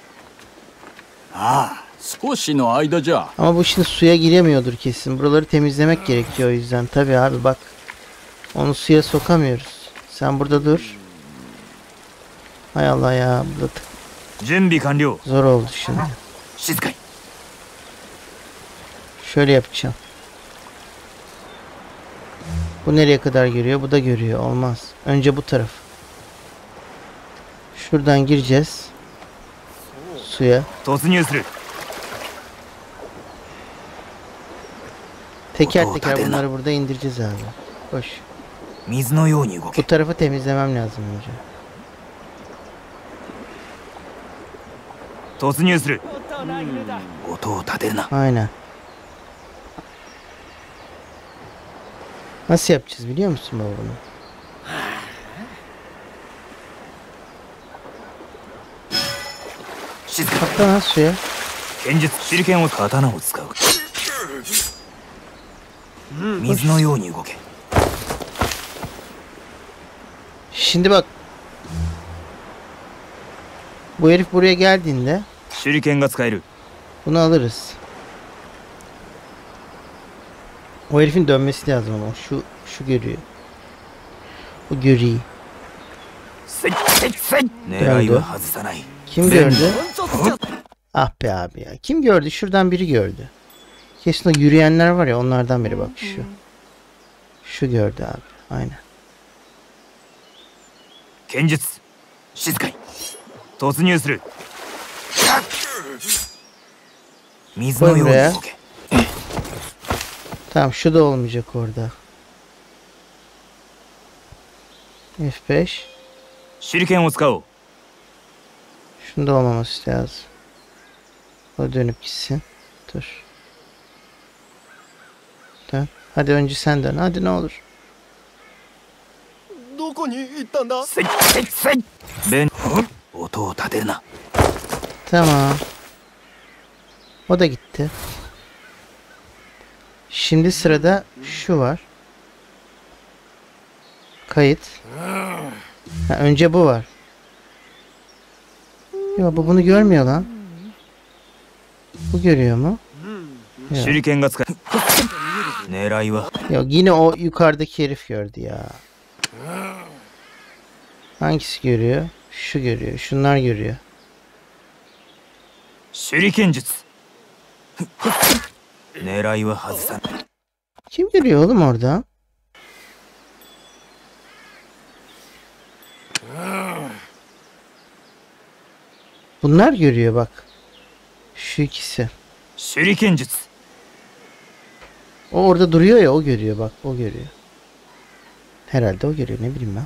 ああ少しの間じゃ Ama bu şimdi suya giremiyordur kesin. Buraları temizlemek gerekiyor o yüzden. Tabii abi bak. Onu suya sokamıyoruz. Sen burada dur. Hay Allah ya. Burada 準備完了 zor oldu şimdi. 静かに Şöyle yapacağım. Bu nereye kadar görüyor? Bu da görüyor. Olmaz. Önce bu taraf. Şuradan gireceğiz. Suya. 突入する Teker Oto, teker Tadena. bunları burada indireceğiz abi. Koş. 水のように動 Bu け tarafı temizlemem lazım önce. 突入する音を立てるな Aynen. Nasıl yapacağız biliyor musun baba bunu? Atla lan suya. 剣術手裏剣を刀を使う水のように動け Şimdi bak. Bu herif buraya geldiğinde 手裏剣が使える bunu alırız. O herifin dönmesi lazım ama şu görüyor. O görüyor. せいせいせい狙いは外さない Kim gördü? Ah be abi ya. Kim gördü? Şuradan biri gördü. Kesin o yürüyenler var ya onlardan biri bak şu. Şu gördü abi. Aynen. 剣術静かに突入する水のように動け Tamam şu da olmayacak orada. F5. 手裏剣を使おう Şunda olmaması lazım. O dönüp gitsin. Dur. Dön. Hadi önce sen dön. Hadi ne olur. どこに行ったんだ。 せいせいせい。ベン、音を立てるな。 Tamam. O da gitti. Şimdi sırada şu var. Kayıt. Ha, önce bu var. Ya bu bunu görmüyor lan. Bu görüyor mu? Yok. 手裏剣が使え。狙いは。 Yok, yine o yukarıdaki herif gördü ya. Hangisi görüyor? Şu görüyor. Şunlar görüyor. 手裏剣術。狙いは外さない。 Kim görüyor oğlum orada? Bunlar görüyor bak. Şu ikisi. 手裏剣術。 O orada duruyor ya, o görüyor bak, o görüyor. Herhalde o görüyor, ne bileyim ben.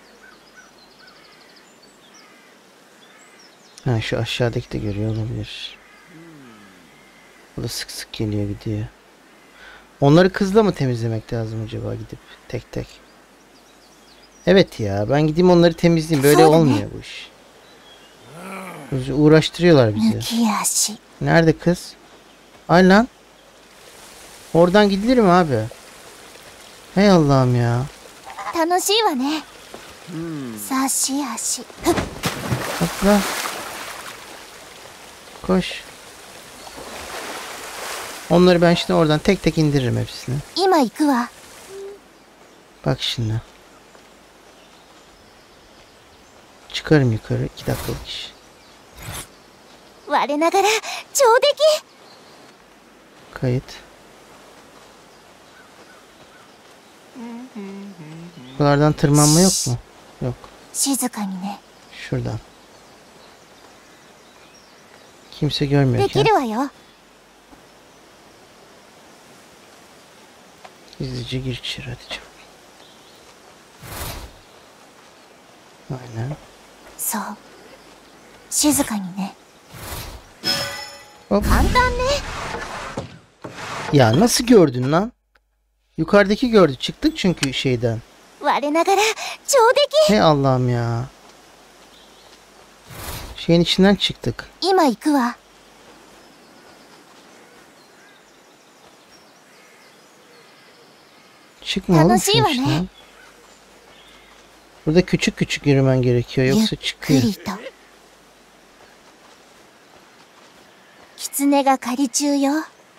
Ha, şu aşağıdaki de görüyor olabilir. O da sık sık geliyor gidiyor. Onları kızla mı temizlemek lazım acaba, gidip tek tek? Evet ya, ben gideyim onları temizleyeyim, böyle olmuyor bu iş. Uğraştırıyorlar bizi. Nerede kız? Ay lan. Oradan gidilir mi abi? Hay Allah'ım ya. 楽しいわね。差し足。 Atla. Koş. Onları ben şimdi oradan tek tek indiririm hepsini. 今行くわ。 Bak şimdi. Çıkarım yukarı. 2 dakikalık iş. 我ながら上出来。 Kayıt. Buralardan tırmanma yok mu? Yok. 静かにね。 Şuradan. Kimse で görmüyorken きるわよ。 gizlice gir içeri, hadi çabuk. Aynen. そう。静かにね。 Hop. 簡単ね。 Ya nasıl gördün lan? Yukarıdaki gördü. Çıktık çünkü şeyden. 我ながら上出来。 Hey Allah'ım ya. Şeyin içinden çıktık. 今行くわ。 Çıkma oğlum 楽しい şunun わ içinden. ね。 Burada küçük küçük yürümen gerekiyor, ゆっ yoksa く çıkıyor. りと。狐が狩り中よ。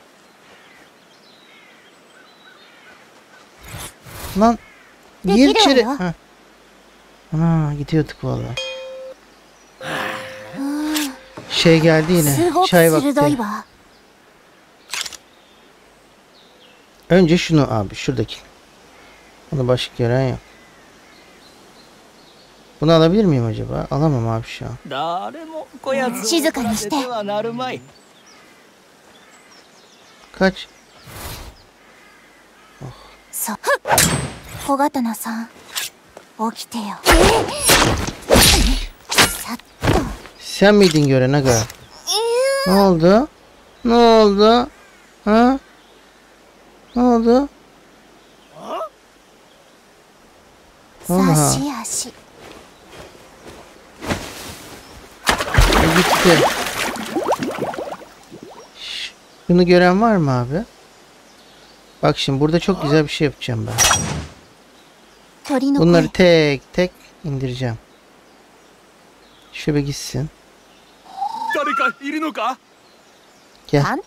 Lan gir Bekliyorum içeri. ya. Heh. Ana gidiyorduk valla. Şey geldi す yine. ごく Çay 鋭い vakti. わ。 Önce şunu abi, şuradaki. Onu başka gören yok. Bunu alabilir miyim acaba? Alamam abi şu an. 誰もこやつを静かにして取らせてはなるまい。 Kaç. そう。小刀さん、起きてよ。さっと。 Sen miydin gören aga? Ne oldu? Ne oldu? Ha? Ne oldu? 差し足。 Gitti. Bunu gören var mı abi? Bak şimdi burada çok güzel bir şey yapacağım ben. 鳥の Bunları 声。 tek tek indireceğim. Şöyle gitsin. 誰かいるのか。 Gel. 簡単ね。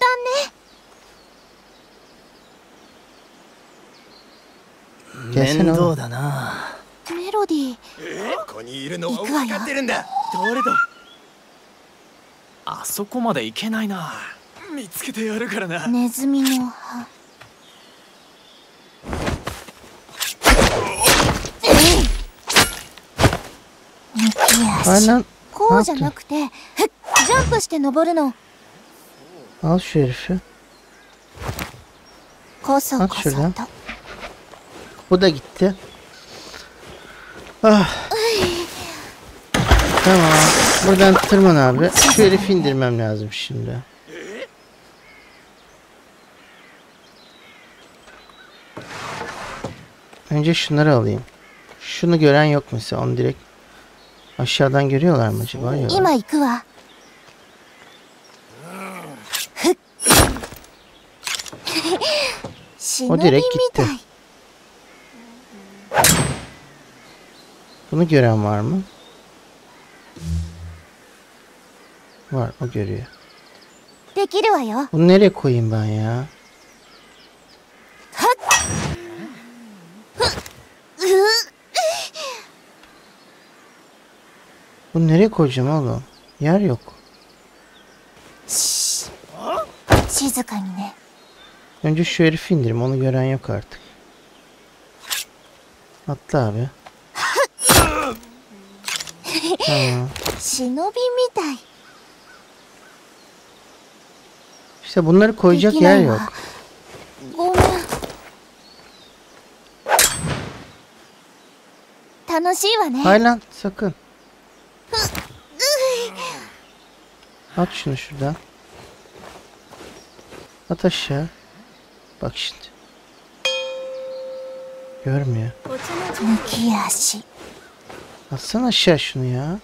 Gelsene 面倒 oğlum. だな。 メロディー。 ここにいるのは行くわよ分かってるんだ。 誰だ。あそこまで行けないな。 見つけてやるからな。 ネズミの歯。抜き Ay 足。 lan. こうじゃなくて、ジャンプして登るの。 Al şu herifi. こそこそ şuradan. と。 Bu da gitti. Ah. Tamam. Buradan tırman abi. Şu herifi indirmem lazım şimdi. Önce şunları alayım. Şunu gören yok mesela. Onu direkt aşağıdan görüyorlar mı acaba? Yok. 今行くわ。忍 O び direkt みた gitti. い。 Bunu gören var mı? Var, o görüyor. できるわよ。 Bunu nereye koyayım ben ya? Bunu nereye koyacağım oğlum? Yer yok. 静かにね。 Önce şu herifi indirim. Onu gören yok artık. Atla abi. Tamam. 忍びみたい。 İşte bunları koyacak yer yok. ごめん。楽しいわね。 Hayır lan sakın. At şunu şuradan. At aşağı. Bak şimdi. Görmüyor. 抜き足。 Atsana aşağı şunu ya.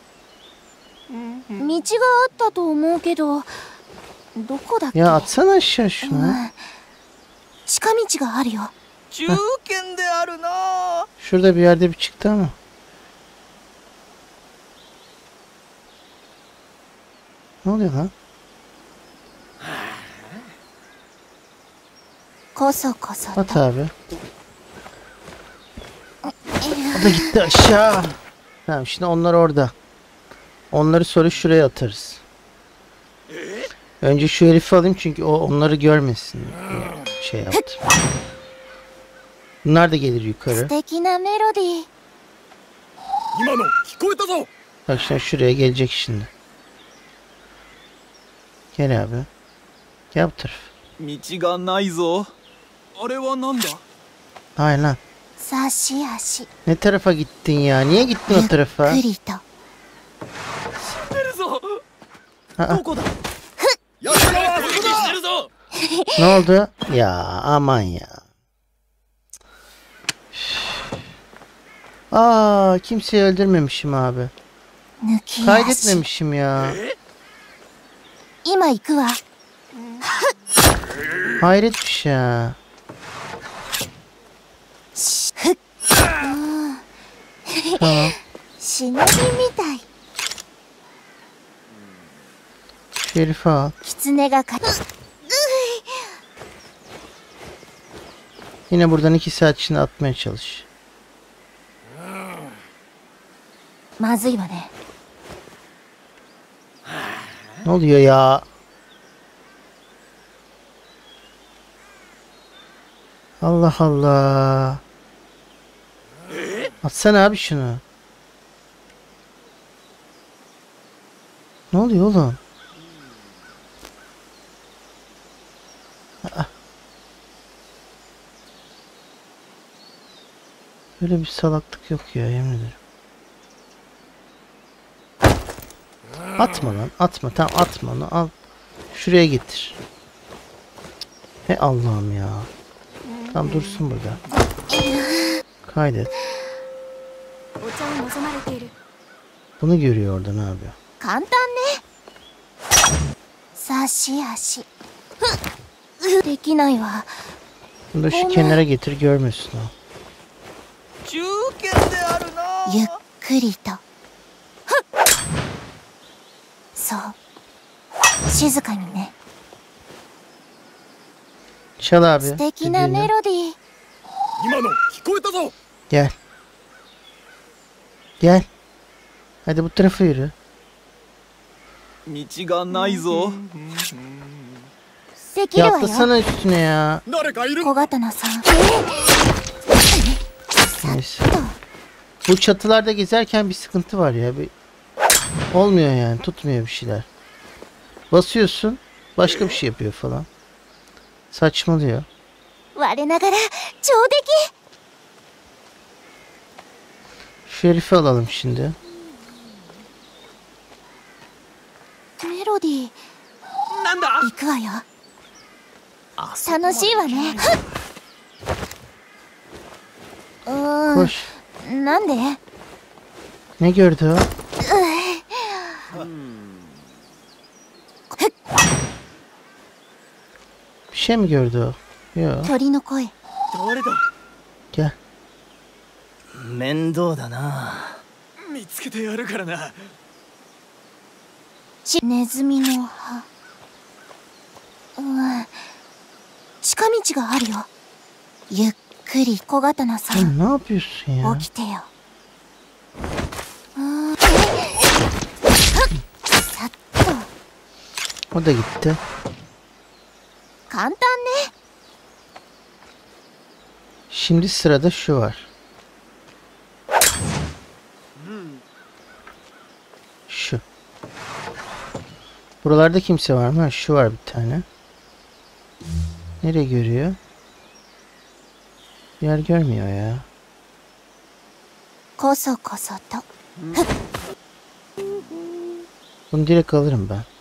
道があったと思うけど、どこだっけ？ Ya atsana aşağı şunu. 近道があるよ。 中堅であるな。 Şurada bir yerde bir çıktı ama. Ne oluyor lan? こそこそと。 At abi. O da gitti aşağı. Tamam şimdi onlar orada. Onları sonra şuraya atarız. Önce şu herifi alayım çünkü o onları görmesin. Şey yaptım. Bunlar da gelir yukarı. 素敵なメロディー。 今の聞こえたぞ。 Bak şimdi şuraya gelecek şimdi. Gel abi. Gel bu tarafa. 道がないぞ。あれはなんだ？ Hayır lan. 差し足。 Ne tarafa gittin ya? Niye gittin o ゆっ tarafa? くりと。 出るぞ。 Aa, どこだ？ やったぞ。ここだ。 出るぞ。 ne oldu? Ya aman ya. Aa, kimseyi öldürmemişim abi. 抜き足。 Kaydetmemişim ya. 今行くわ。 Hayret bir şey ya. ふっ。 Tamam. 忍びみたい。 Şu herifi al. 狐がか。 Yine buradan 2 saat içinde atmaya çalış. まずいわね。 Ne oluyor ya? Allah Allah. Atsana abi şunu. Ne oluyor oğlum? Aa. Böyle bir salaklık yok ya, yemin ederim. Atma lan, atma, tamam atma onu, al. Şuraya getir. He Allah'ım ya. Tamam dursun burada. Kaydet. Bunu görüyor orada, ne yapıyor? 簡単ね。差し足。ふっ。できないわ。 Bunu da şu kenara getir, görmüyorsun o. 中堅であるな。 ゆっくりと。ふっ。そう。静かにね。 Çal abi. 素敵な düdüğünü. メロディー。 今の聞こえたぞ。 Gel. Gel. Hadi bu tarafa yürü. 道がないぞ。 できる Ya わよ。 atlasana üstüne ya. 誰かいる。 小刀さん。 Neyse. Bu çatılarda gezerken bir sıkıntı var ya. Bir... Olmuyor yani. Tutmuyor bir şeyler. Basıyorsun. Başka bir şey yapıyor falan. Saçmalıyor. 我ながら上出来。 Şu herifi alalım şimdi. メロディー。 なんだ。 行くわよ。楽しいわね。ふっ。 Koş. なんで？ Ne gördü o? Bir şey mi gördü o? Yok. 鳥の声。 誰だ Gel. 面倒だな見つけてやるからなネズミの葉。近道があるよ。ゆっくり小刀さ Sen ん、 ne yapıyorsun ya? 起きてよ。さっと。 O da gitti. 簡単ね。 Şimdi sırada şu var. Şu. Buralarda kimse var mı? Ha, şu var bir tane. Nereye görüyor? Yer görmüyor ya. こそこそと。 Bunu direkt alırım ben.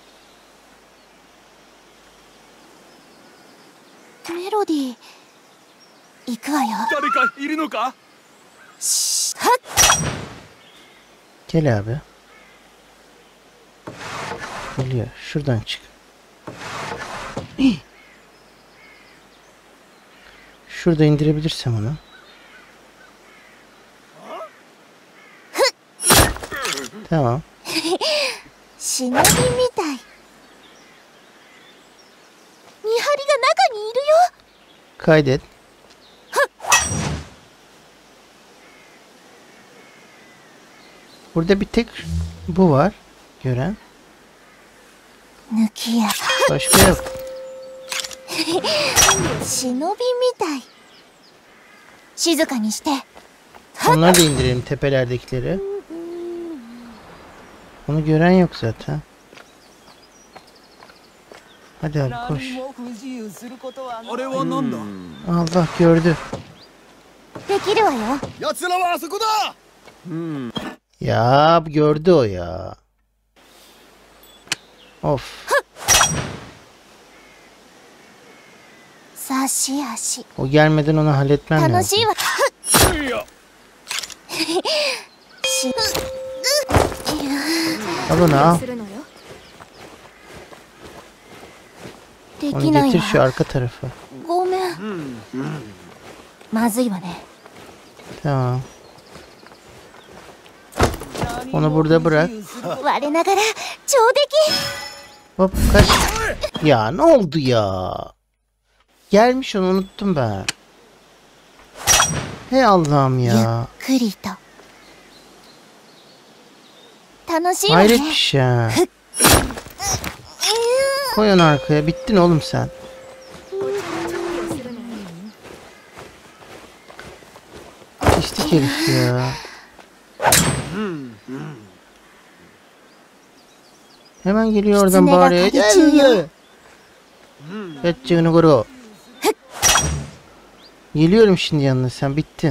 メロディー。行くわよ。 誰かいるのかはっ。 Gel abi. Geliyor. Şuradan çık. Hih. Şurada indirebilirsem onu. Tamam. 忍びみたい。見張りが中にいるよ。 Kaydet. Burada bir tek bu var. Gören. 抜きや。 Başka yok. 忍びみたい。静かにして。 Onları da indirelim, tepelerdekileri. Onu gören yok zaten. Hadi abi koş. あれはなんだ Allah gördü. できるわよ。 奴らはあそこだ Ya gördü o ya. Of. 差し足。 O gelmeden onu halletmem 楽 lazım. しいわ。 いやし。 Al onu al. で Onu きない getir şu わ。 arka tarafa. ごめん。まずいわね。 Tamam. Onu burada bırak. 我ながら上出来。 Hop kaç. Ya ne oldu ya? Gelmiş onu unuttum ben. Hey Allah'ım ゆっ ya. くりと。楽しいわ Hayret bir ね。 şey ha. Koy onu arkaya. Bittin oğlum sen. Pislik herif ya. Hemen geliyor oradan Kitsune ga bağırıyor. kagechuyo. Etçiğini koru. Geliyorum şimdi yanına, sen bittin.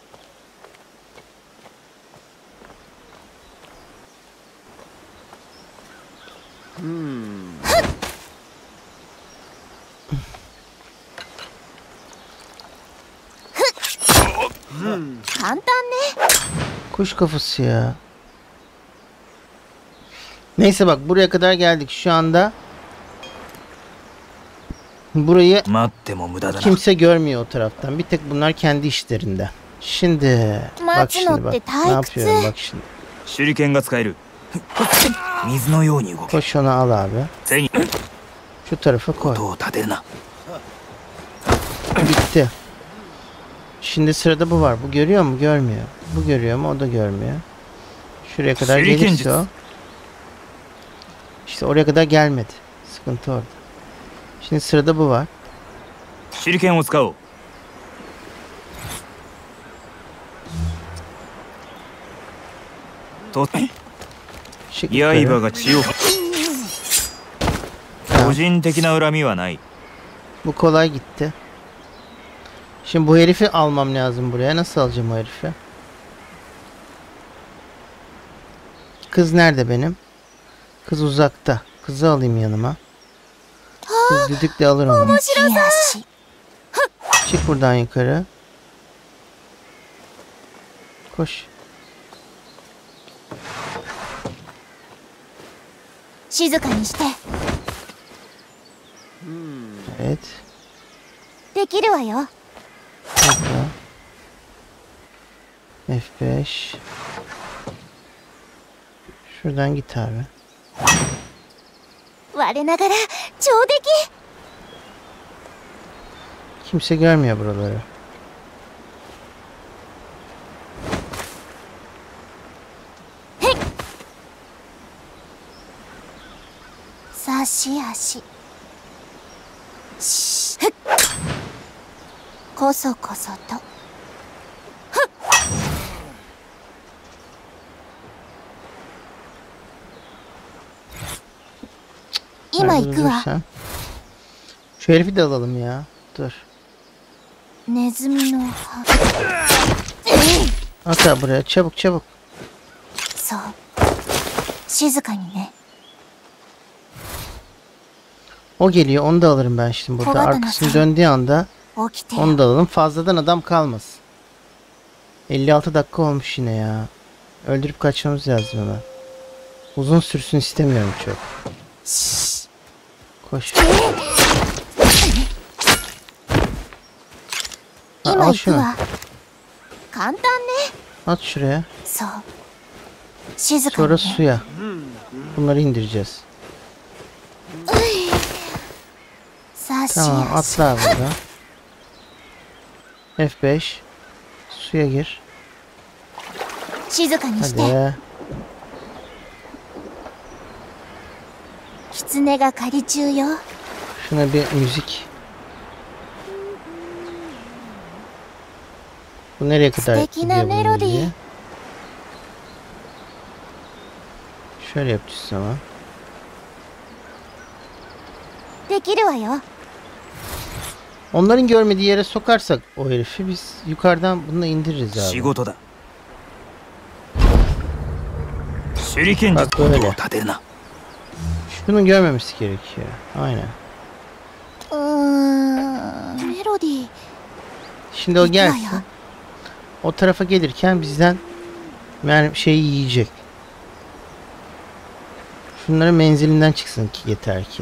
Kuş kafası ya. Neyse bak, buraya kadar geldik şu anda. Burayı kimse görmüyor o taraftan. Bir tek bunlar kendi işlerinde. Şimdi bak şimdi bak. Ne yapıyorum bak şimdi. Koş onu al abi. Şu tarafa koy. Bitti. Şimdi sırada bu var. Bu görüyor mu? Görmüyor. Bu görüyor mu? O da görmüyor. Şuraya kadar gelirse o. İşte oraya kadar gelmedi. Sıkıntı orada. Şimdi sırada bu var. Şık yukarı. Bu kolay gitti. Şimdi bu herifi almam lazım buraya. Nasıl alacağım o herifi? Kız nerede benim? Kız uzakta. Kızı alayım yanıma. Kız düdükle alır onu. Çık buradan yukarı. Koş. 静かにして。 Evet. できるわよ。 Burada. F5. Şuradan git abi. 我ながら上出来。 Kimse görmüyor buraları. Hey. 差し足。しっ。こそこそと。今行くわ。 Şu herifi de alalım ya. Dur. ネズミの歯。 At buraya çabuk çabuk. そう。静かにね。 O geliyor, onu da alırım ben şimdi burada. Arkasını döndüğü anda 起きてよ。 onu da alalım. Fazladan adam kalmasın. 56 dakika olmuş yine ya. Öldürüp kaçmamız lazım hemen. Uzun sürsün istemiyorum çok. Koş. Ha, 今 al 行く şunu. わ。簡単ね。 At şuraya. そう。静かに Sonra ね。 suya. Bunları indireceğiz. 差し Tamam 足。 atla burada. F5. Suya gir. 静かにして。 Hadi. 狐が狩り中よ。 Şuna bir müzik. Bu nereye kadar Sütekine gidiyor bu melodi. müziği? Şöyle yapacağız ama. できるわよ。 Onların görmediği yere sokarsak o herifi biz yukarıdan bunu indiririz abi. 仕事だ。手裏剣術を立てるな。 Şunun görmemesi gerekiyor. Aynen. メロディー。 Şimdi o gelsin. O tarafa gelirken bizden yani şeyi yiyecek. Şunların menzilinden çıksın ki yeter ki.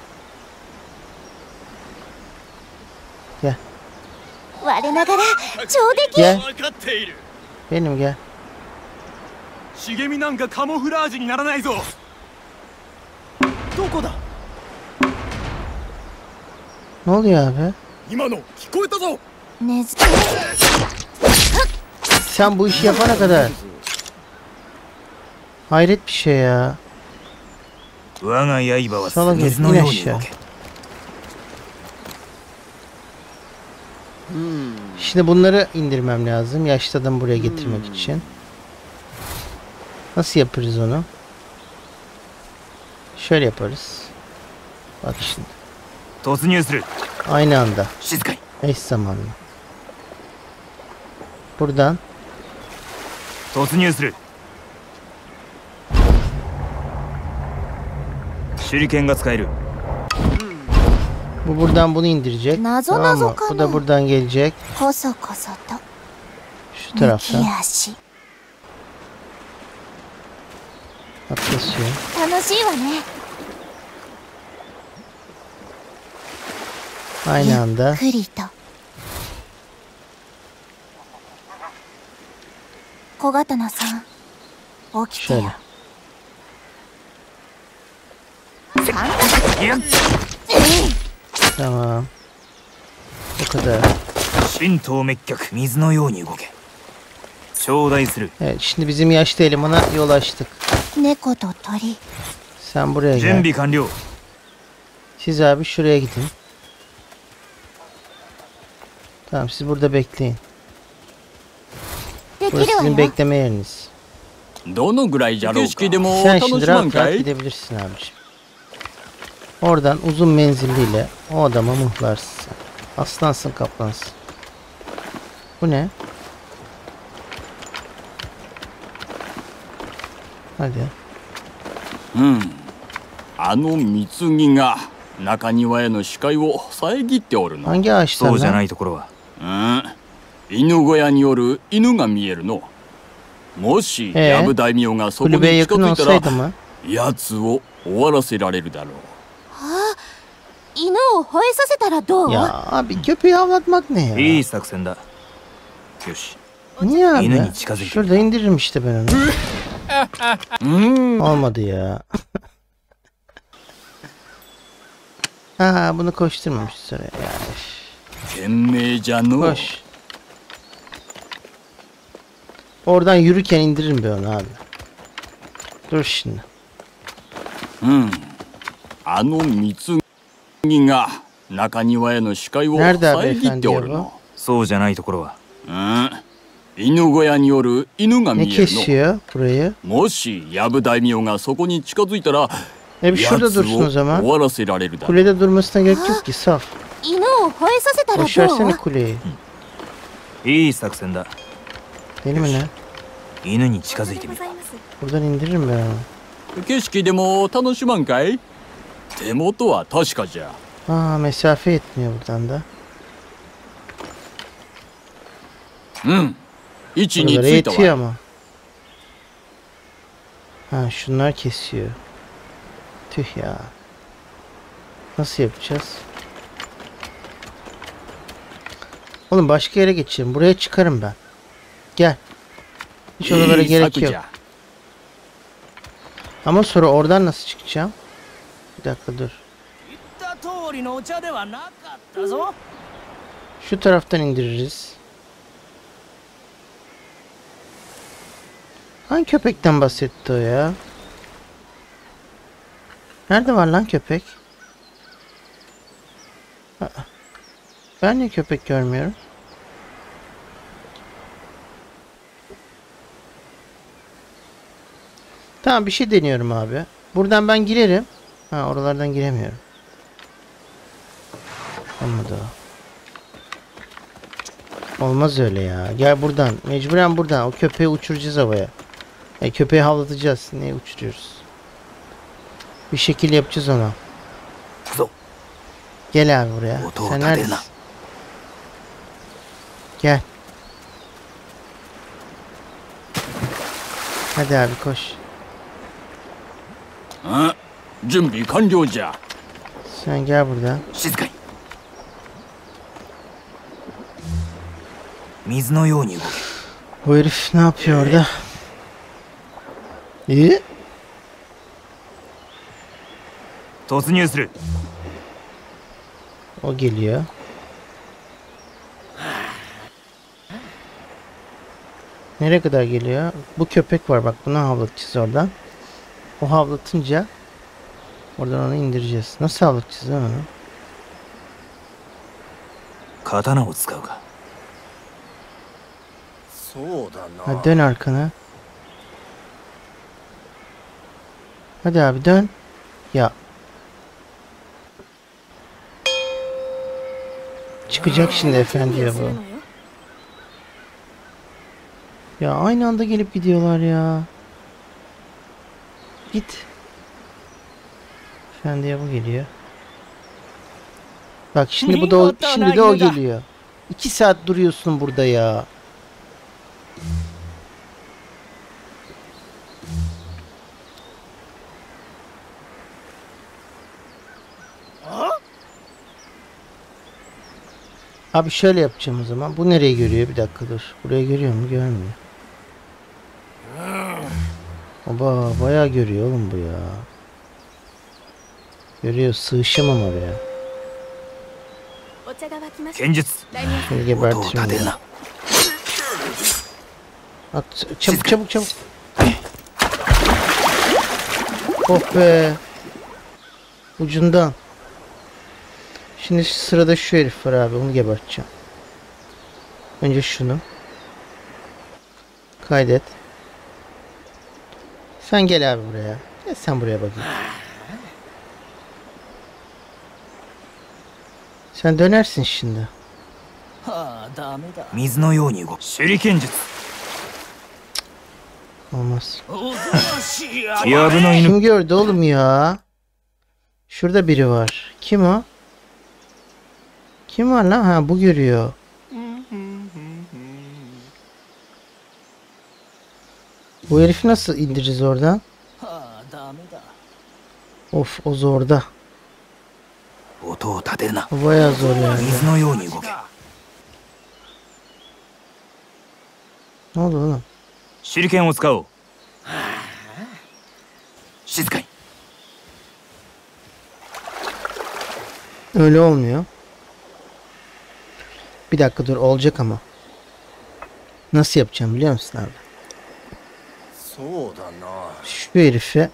Gel. 我ながら上出来。 Gel. 分かっている。 Benim gel. 茂みなんかカモフラージュにならないぞ。どこだ。 Ne oluyor abi? 今の聞こえたぞ。 ネズ Sen bu işi yapana kadar. Hayret bir şey ya. 我が刃は Salak herif 水の in ように aşağı. 動け。 Şimdi bunları indirmem lazım. Yaşlı adamı buraya getirmek için. Nasıl yaparız onu? Şöyle yaparız. Bak şimdi. 突入する。 Aynı anda. 静かに。 Eş zamanlı. Buradan. 突入する。手裏剣が使える。 Bu buradan bunu indirecek. Nazo Tamam nazo mı? Bu kanı. da buradan gelecek. こそこそと Şu 抜 taraftan. き足。 Atlasıyor. 楽しいわね。 Aynı anda. ゆっくりと。小刀さん、起きて Şöyle. よ。簡単。 いや、 Tamam. Bu kadar. 神道滅却。水のように動け。頂戴する。 Evet, şimdi bizim yaşlı elemana yol açtık. 猫と鳥。 Sen buraya 準 gel. 備完了。 Siz abi şuraya gidin. Tamam, siz burada bekleyin. でき Burası るわ sizin よ。 bekleme yeriniz. どのぐらいじゃろうか。式でも Sen 楽 şimdi しまん rahat か rahat い。 gidebilirsin abiciğim. Oradan uzun menzilliyle o adama mıhlarsın sen. Aslansın, kaplansın. Bu ne? Hadi. あの貢が中庭への視界を遮っておるの。 Hangi ağaçlar そうじゃな lan? いところは。 犬小屋による犬が見えるの。 もしヤブ大名がそこに Kulübeye 近 yakın づいたら olsaydı mı? 奴を終わらせられるだろう。 犬を吠えさせたらどう？ Ya abi köpeği avlatmak ne ya? いい作戦だ。よし。 Niye abi? 犬に近づいてみる。 Şurada indiririm işte ben onu. Olmadı ya. Ha bunu koşturmamışız oraya yani. 賢明じゃのう。 Koş. Oradan yürürken indiririm ben onu abi. Dur şimdi. あの貢ぎが中庭への視界を Nerede abi 遮って efendi お ya る bu? の。 そうじゃないところは。 犬小屋による犬が Ne 見えるの。 kesiyor burayı? もしヤブ大名がそこに近づいたら Bir 奴 şurada を dursun o 終 zaman. わらせられるだろう。 Kulede durmasına gerek yok ki saf. 犬を吠えさせたら Boş ど versene う？ kuleyi. いい作戦だ。 Deli mi ne? 犬に近づいてみる。 Buradan indiririm ben onu. 景色でも楽しまんかい？手元は確かじゃ。 Aa mesafe yetmiyor buradan da. 位置に Buralara ついた yetiyor わ。 ama. Ha şunlar kesiyor. Tüh ya. Nasıl yapacağız? Oğlum başka yere geçelim. Buraya çıkarım ben. Gel. Hiç oralara いい gerek 策 yok. じゃ。 Ama sonra oradan nasıl çıkacağım? Bir dakika dur. 言った通りのお茶ではなかったぞ。 Şu taraftan indiririz. Hangi köpekten bahsetti o ya? Nerede var lan köpek? Aa, ben niye köpek görmüyorum? Tamam bir şey deniyorum abi. Buradan ben girerim. Ha oralardan giremiyorum. Olmadı o. Olmaz öyle ya. Gel buradan. Mecburen buradan. O köpeği uçuracağız havaya. Köpeği havlatacağız. Niye uçuruyoruz? Bir şekil yapacağız ona. Gel abi buraya. Sen neredesin? Gel. Hadi abi koş. 準備完了じゃ。 Sen gel buradan. 静かに。水のように動け。 Bu herif ne yapıyor orada? İyi. 突入する。 O geliyor. Nereye kadar geliyor? Bu köpek var bak, bunu havlatacağız oradan. O havlatınca oradan onu indireceğiz. Nasıl havlatacağız lan onu? 刀を使うか。 そうだな。 Hadi dön arkana. Hadi abi dön. Ya. Çıkacak şimdi efendi ya bu. Ya aynı anda gelip gidiyorlar ya. Git. Efendi ya bu geliyor. Bak şimdi bu da o, şimdi de o geliyor. 2 saat duruyorsun burada ya. Abi şöyle yapacağım o zaman. Bu nereye görüyor? Bir dakika dur. Buraya görüyor mu? Görmüyor. Oba bayağı görüyor oğlum bu ya. Görüyor, sığışamam oraya. 剣術。 Şimdi 音を geberteceğim 立てる bunu. な。 At, çabuk çabuk çabuk. Oh be. Ucundan. Şimdi sırada şu herif var abi, onu geberteceğim. Önce şunu. Kaydet. Sen gel abi buraya. Gel sen buraya bakayım. Sen dönersin şimdi. はあ、ダメだ。 水のように動く。手裏剣術。 Olmaz. おとなしいや。 やぶの犬。 Kim gördü oğlum ya? Şurada biri var. Kim o? Kim var lan? Ha bu görüyor. Bu herifi nasıl indireceğiz oradan? Of, o zorda. O bayağı zor yani. Ne oldu oğlum? Öyle olmuyor. Bir dakika dur, olacak ama. Nasıl yapacağım biliyor musun abi? Şu herifi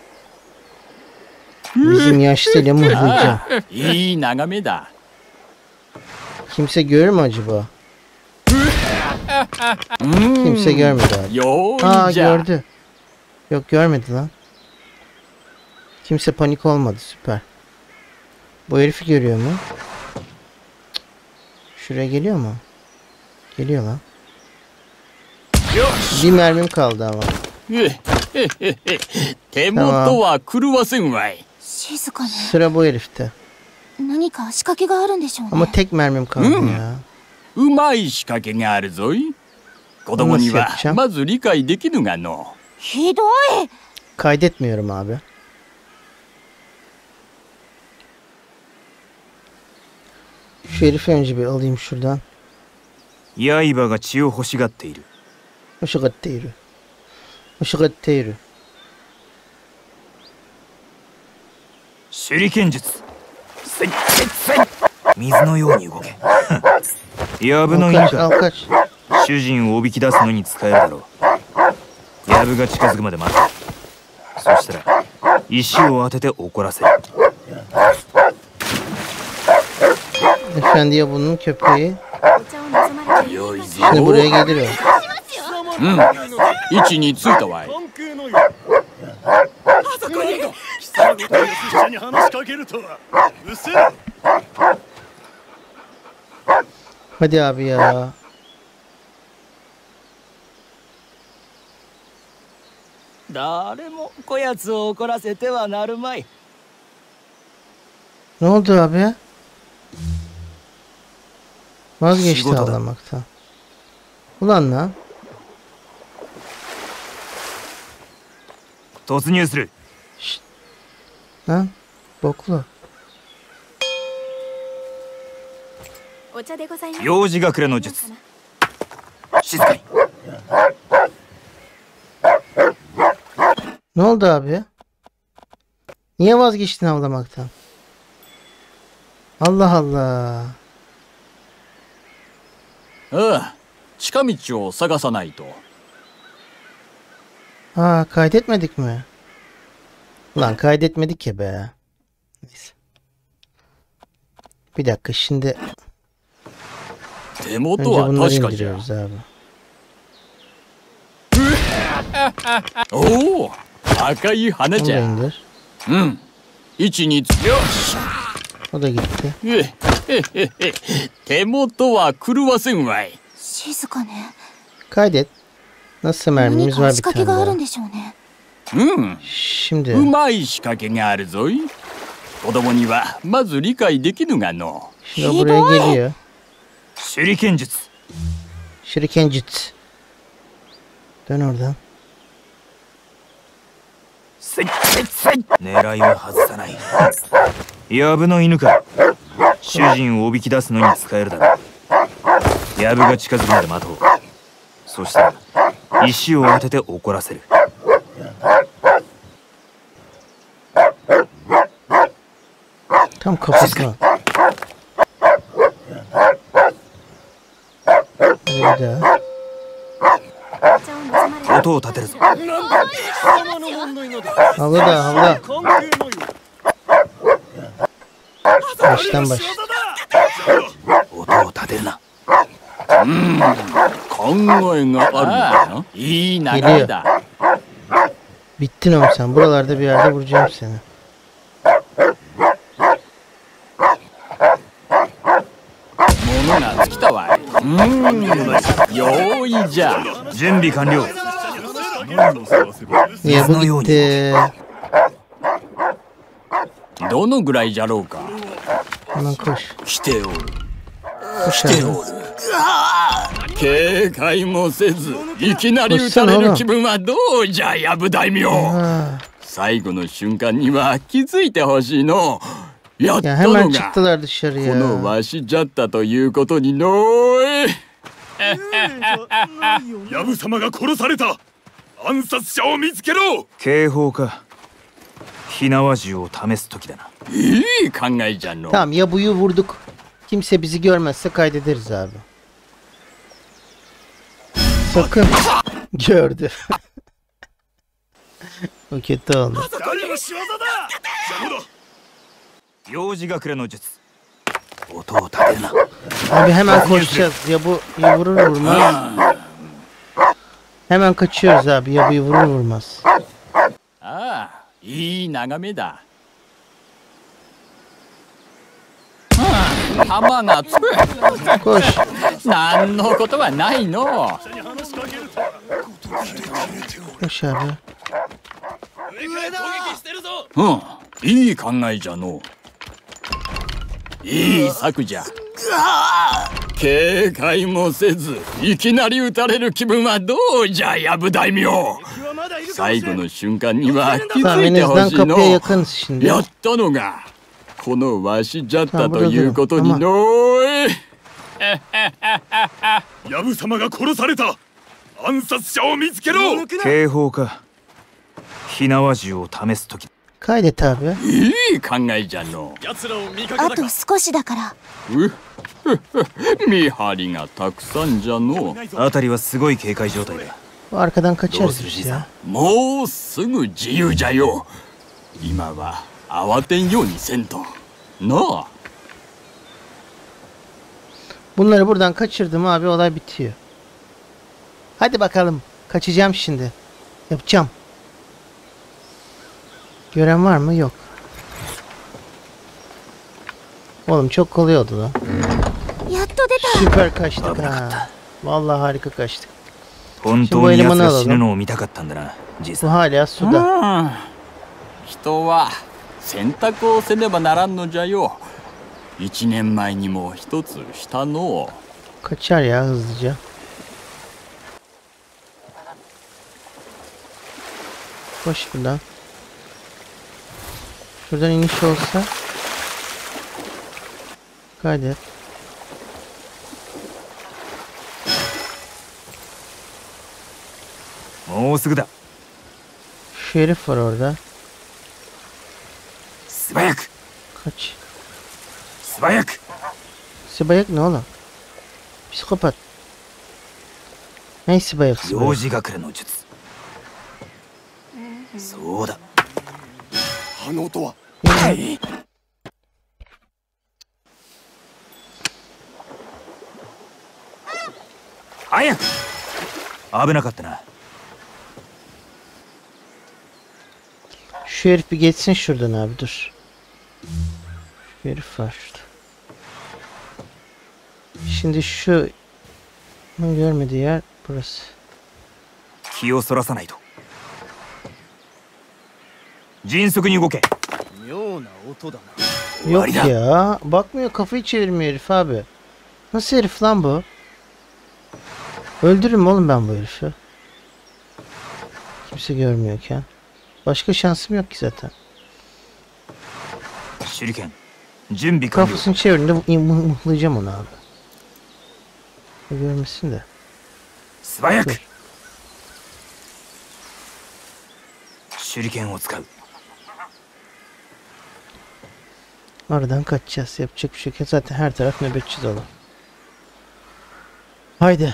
bizim yaşlıyla mıhlayacağım. İyi nagame da. Kimse görür mü acaba? Kimse görmedi abi. Aa, gördü. Yok, görmedi lan. Kimse panik olmadı, süper. Bu herifi görüyor mu? Şuraya geliyor mu? Geliyor lan. Bir mermim kaldı ama. Tamam. Sıra bu herifte. Ama tek mermim kaldı ya. うまい仕掛けがあるぞい。子供にはまず理解できぬがの。 ひどい。 Kaydetmiyorum abi. Şu herifi önce bir alayım şuradan. 刃が血を欲しがっている。 欲しがっている。欲しがっている。 手裏剣術。水のように動け。ヤブの犬か。主人をおびき出すのに使えるだろう。ヤブが近づくまで待て。そしたら石を当てて怒らせる。 Efendiye bunun köpeği. Şimdi buraya geliyor. 位置についたわい。 Hadi abi ya. Ne oldu abi? Vazgeçti ağlamaktan. Ulan lan. 突入する。 Lan boklu. 幼児隠れの術。静かに。 Ne oldu abi? Niye vazgeçtin ağlamaktan? Allah Allah. ああ、近道を探さないと。 Aa, kaydetmedik mi? Ulan kaydetmedik ya be. Neyse. Bir dakika şimdi. Önce bunları indiriyoruz abi. Oo, 赤い花じゃ。うん。位置につよし。 O da gitti. 手元は狂わせんわい。 静かね。 Kaydet. Nasıl mermimiz var bir tane daha. Şimdi. うまい仕掛けがあるぞい。子供にはまず理解できぬがの。 Şimdi o buraya geliyor. 手裏剣術。 Shuriken jutsu. Dön oradan. 狙いは外さない。ヤブの犬か。主人をおびき出すのに使えるだろう。ヤブが近づくまで待とう。そしたら石を当てて怒らせる。 Tam kafasına. Bir daha. 音を立てるぞ。 Havla da havla. Baştan baş. 音を立てるな。 考えがあるな。いい流れだ。 Bittin oğlum sen. Buralarda bir yerde vuracağım seni. 物が尽きたわい。用意じゃ。 準備完了。 Niye bu gitti? どのぐらいじゃろうか。 Hemen koş. 来ておる。 Koş 来て abi. おる。 警戒もせずいきなり撃たれる気分はどうじゃ、ヤブ大名。最後の瞬間には気づいてほしいの。やったのがこのわしじゃったということにのえ。 ヤブ様が殺された。暗殺者を見つけろ。 警報か。火縄銃を試す時だな。 いい考えじゃの。 Tamam, Yabu'yu vurduk. Kimse bizi görmezse kaydederiz abi. Sakın. Gördü. O kötü oldu. 幼児隠れの術。音を立てるな。 Abi hemen koşacağız. Yabu'yu vurur vurmaz. Hemen kaçıyoruz abi. Yabu'yu vurur vurmaz. ああ、いい眺めだ。弾がつく。 Koş. 何のことはないの。 Koş abi. うん、いい考えじゃの。いい策じゃ。警戒もせずいきなり撃たれる気分はどうじゃ、ヤブ大名。最後の瞬間には気づいてほしいの。やったのがこのわしじゃったということにのえ。 ヤブ様が殺された。暗殺者を見つけろ。 警報か。火縄銃を試す時。 Kaydet abi. いい考えじゃの。 あと少しだから。 見張りがたくさんじゃの。 辺りはすごい警戒状態だ。 Arkadan kaçarız işte ya. もうすぐ自由じゃよ。今は慌てんようにせんと。なあ。 Bunları buradan kaçırdım abi, olay bitiyor. Hadi bakalım. Kaçacağım şimdi. Yapacağım. Gören var mı? Yok. Oğlum çok kolay oldu lan. Süper kaçtık ha. Vallahi harika kaçtık. Şimdi bu elemanı alalım. Bu hala suda. 人は選択をせねばならんのじゃよ。1年前にも一つしたの。 Kaçar ya hızlıca. Koş buradan. Şuradan iniş olsa. Kaydet. Şu herif var orada. Kaç. Sıbayak ne oğlum? Psikopat. Ne sıbayak? 幼児隠れの術。そうだ。 あの音は。 はい。早く。危なかったな。 Şu herif bir geçsin şuradan abi, dur. Şu herif var şurada. Şimdi şu görmediği yer burası. 気をそらさないと。迅速に動け。 Yok ya. Bakmıyor, kafayı çevirmiyor herif abi. Nasıl herif lan bu? Öldürürüm oğlum ben bu herifi. Kimse görmüyorken. Başka şansım yok ki zaten. Kafasını çevirdiğinde mıhlayacağım onu abi. Görmesin de. Dur. Şuriken を使う. Aradan kaçacağız. Yapacak bir şey yok. Zaten her taraf nöbetçi dolu. Haydi.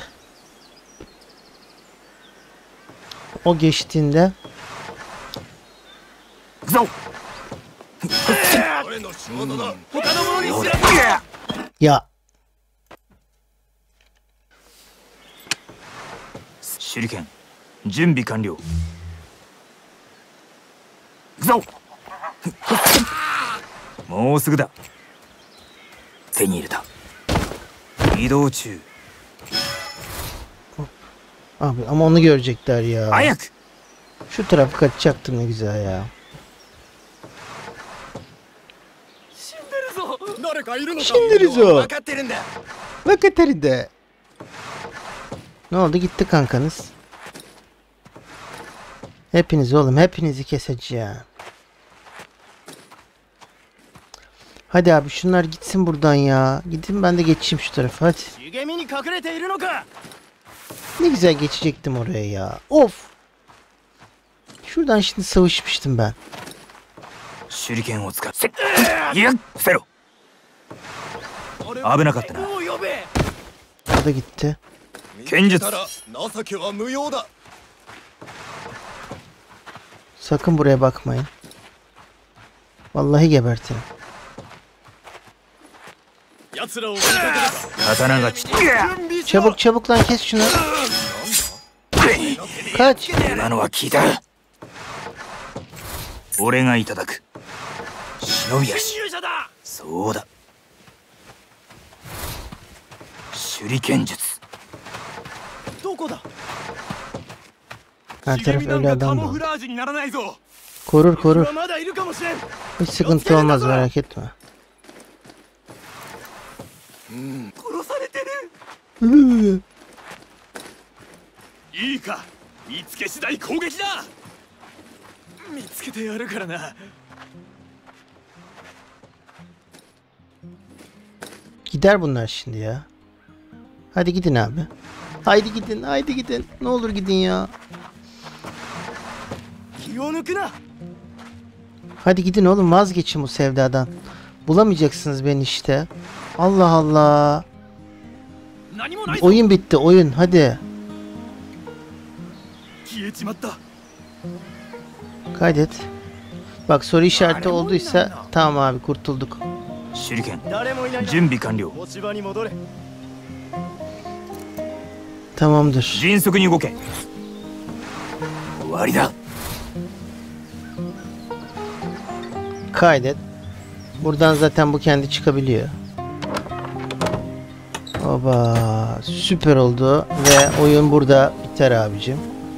O geçtiğinde ya Shuriken 準備完了。行くぞ。もうすぐだ。手に入れた。移動中。 Abi ama onu görecekler ya. Ayak. Şu tarafı kaçacaktım, ne güzel ya. Shinderuzo. Wakaterinde. Ne oldu? Gitti kankanız. Hepiniz oğlum. Hepinizi keseceğim. Hadi abi şunlar gitsin buradan ya. Gidin ben de geçeyim şu tarafa hadi. Ne güzel geçecektim oraya ya. Of. Şuradan şimdi savaşmıştım ben. O da gitti. Sakın buraya bakmayın. Vallahi gebertirim. Çabuk çabuk lan kes şunu. Kaç. Her taraf öyle adam var. Korur korur. Hiç sıkıntı olmaz merak etme. Gider bunlar şimdi ya. Hadi gidin abi. Haydi gidin, haydi gidin. Ne olur gidin ya. Hadi gidin oğlum, vazgeçin bu sevdadan. Bulamayacaksınız beni işte. Allah Allah. Oyun bitti, oyun. Hadi. Kaydet. Bak soru işareti olduysa tamam abi kurtulduk. Tamamdır. Kaydet. Buradan zaten bu kendi çıkabiliyor. Oba, süper oldu ve oyun burada biter abicim.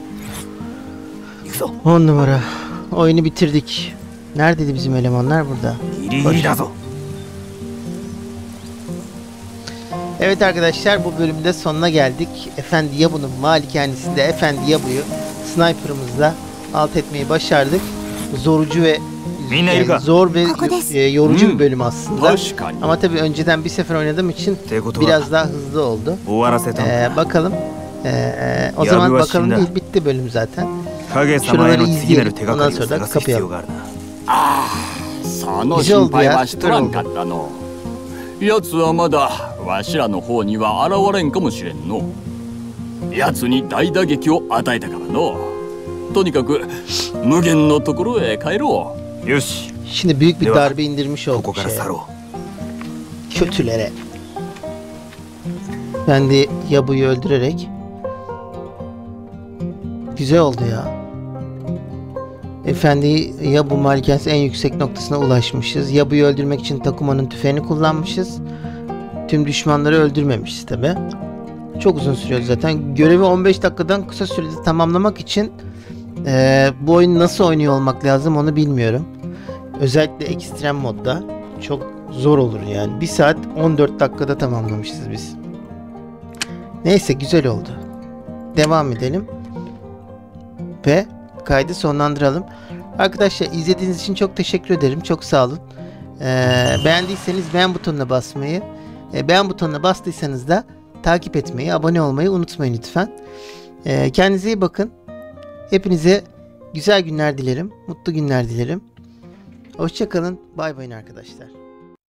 10 numara. Oyunu bitirdik. Neredeydi bizim elemanlar? Burada. Koş. Evet arkadaşlar, bu bölümde sonuna geldik. Efendi Yabu'nun malikanesinde Efendi Yabu'yu sniper'ımızla alt etmeyi başardık. Zorucu ve zor ve yorucu bir bölüm aslında. Ama tabii önceden bir sefer oynadığım için biraz daha hızlı oldu. Bakalım. O zaman bakalım, bitti bölüm zaten. Şuraları izleyelim. Ondan sonra da kapayalım. Güzel oldu ya. Süper oldu. 奴はまだわしらの方には現れんかもしれんの。奴に大打撃を与えたからの。とにかく無限のところへ帰ろう。よし。 Şimdi büyük bir darbe indirmiş olduk kötülere. Ben de Yabu'yu öldürerek. Güzel oldu ya. Efendi Yabu malikanesi en yüksek noktasına ulaşmışız. Yabu'yu öldürmek için Takuma'nın tüfeğini kullanmışız. Tüm düşmanları öldürmemişiz tabi. Çok uzun sürüyor zaten. Görevi 15 dakikadan kısa sürede tamamlamak için bu oyunu nasıl oynuyor olmak lazım onu bilmiyorum. Özellikle ekstrem modda çok zor olur yani. 1 saat 14 dakikada tamamlamışız biz. Neyse, güzel oldu. Devam edelim. Ve kaydı sonlandıralım. Arkadaşlar izlediğiniz için çok teşekkür ederim. Çok sağ olun. Beğendiyseniz beğen butonuna basmayı, beğen butonuna bastıysanız da takip etmeyi, abone olmayı unutmayın lütfen. Kendinize iyi bakın. Hepinize güzel günler dilerim. Mutlu günler dilerim. Hoşça kalın. Bay bay arkadaşlar.